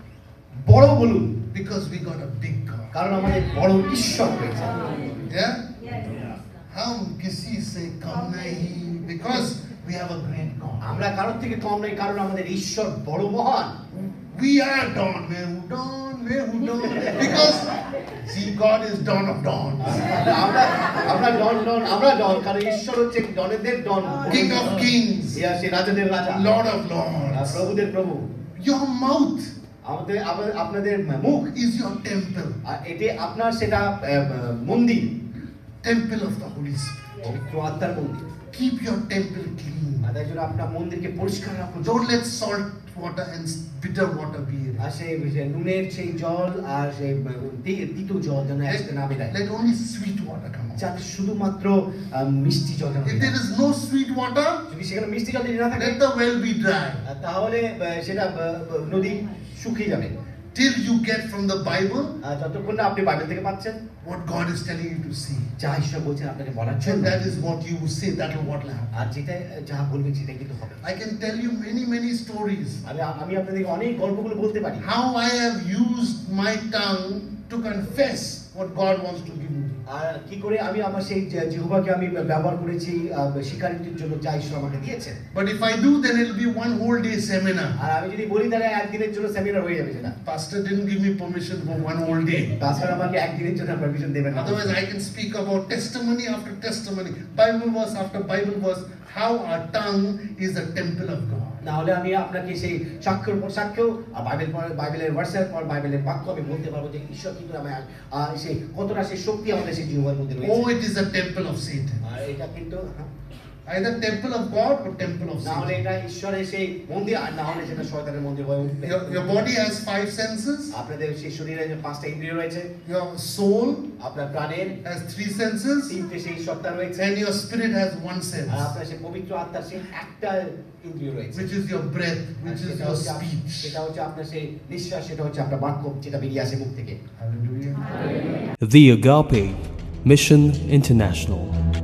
বড় বলুন, because we got a big God. কারণ আমাদের বড় ঈশ্বর রয়েছে। Yeah? Yes. हम किसी से कम नहीं, because we have a great God. আমরা কারোর থেকে কম নই, কারণ আমাদের ঈশ্বর বড় মহান। We are Dawn, man who Dawn, man who Dawn, because see, God is Dawn of Dawn, আমরা আমরা ডন ডন আমরা ডন, কারণ ঈশ্বর হচ্ছে ডনেদের ডন, King of Kings, ইয়া সে রাজাদের রাজা, Lord of আর Lords. প্রভুদের প্রভু। Your mouth আমাদের আমাদের- আপনাদের মুখ, is your temple, আর এটি আপনার সেটা আহ, মন্দির, temple of the Holy Spirit. পবিত্র আত্মার মন্দির। Keep your temple clean. আর তাই জন্য আপনার মন্দিরকে পরিষ্কার রাখুন। Don't let salt water and bitter water be in R it. সেই যে নুনের সেই জল আর সেই তি- তিতো জল যেন একসাথে না বেরায়, Let only sweet water come out. যাতে শুধুমাত্র আহ, মিষ্টি জল যেন If বেরায়। there is no sweet water, যদি সেখানে মিষ্টি জল যদি না থাকে, let the well be dry. আহ, তাহলে আহ, সেটা আহ, নদী শুকিয়ে যাবে। Till you get from the Bible আর যতক্ষণ না আপনি বাইবেল থেকে পাচ্ছেন what God is telling you to see. যা ঈশ্বর বলছেন আপনাকে বলার And জন্য, that is what you will say, that is what will happen. আর যেটা যা বলবেন সেটা কিন্তু হবে। I can tell you many, many stories. আমি আমি আপনাদেরকে অনেক গল্পগুলো বলতে পারি, How I have used my tongue to confess what God wants to give me. আর কি করে আমি আমার সেই যে- জিহ্বাকে আমি ব্যবহার করেছি আহ, স্বীকারোক্তির জন্য যা ঈশ্বর আমাকে দিয়েছেন। But if I do, then it will be one whole day seminar. আর আমি যদি বলি তাহলে একদিনের জন্য সেমিনার হয়ে যাবে সেটা। Pastor didn't give me permission for one whole day. তাছাড়া আমাকে একদিনের জন্য পারমিশন দেবেন না। Otherwise, I can speak about testimony after testimony, Bible verse after Bible verse, how our tongue is a temple of God. না হলে আমি আপনাকে সেই সাক্ষ্যর পর সাক্ষ্য, আর বাইবেল পর বাইবেলের ভার্সের পর বাইবেলের বাক্য আমি বলতে পারবো যে ঈশ্বর কিন্তু আমার আহ, সেই কতটা সেই শক্তি আমাদের সেই জিহ্বার মধ্যে রয়েছে। Oh, it is a temple of Satan. আর এটা কিন্তু হ্যাঁ, Either temple of God or temple of না হলে Satan. এটা ঈশ্বরের সেই মন্দির, আর না হলে সেটা শয়তানের মন্দির হয়ে উঠবে। Your, your body has five senses. আপনাদের সেই শরীরে যে পাঁচটা ইন্দ্রিয় রয়েছে, Your soul আপনার প্রাণের has three senses. তিনটে সেই সত্তা রয়েছে, And your spirit has one R sense, আপনার সেই পবিত্র আত্মার সেই একটা ইন্দ্রিয় রয়েছে, which is your breath, আর which is সেটা your হচ্ছে আপ- speech. সেটা হচ্ছে আপনার সেই নিঃশ্বাস, সেটা হচ্ছে আপনার বাক্য যেটা বেরিয়ে আসে মুখ থেকে। Hallelujah. The Agape Mission International,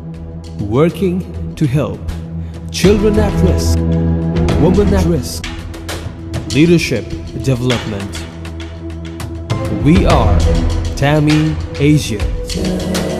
working to help children at risk, women at risk, leadership development. We are Tammy Asia.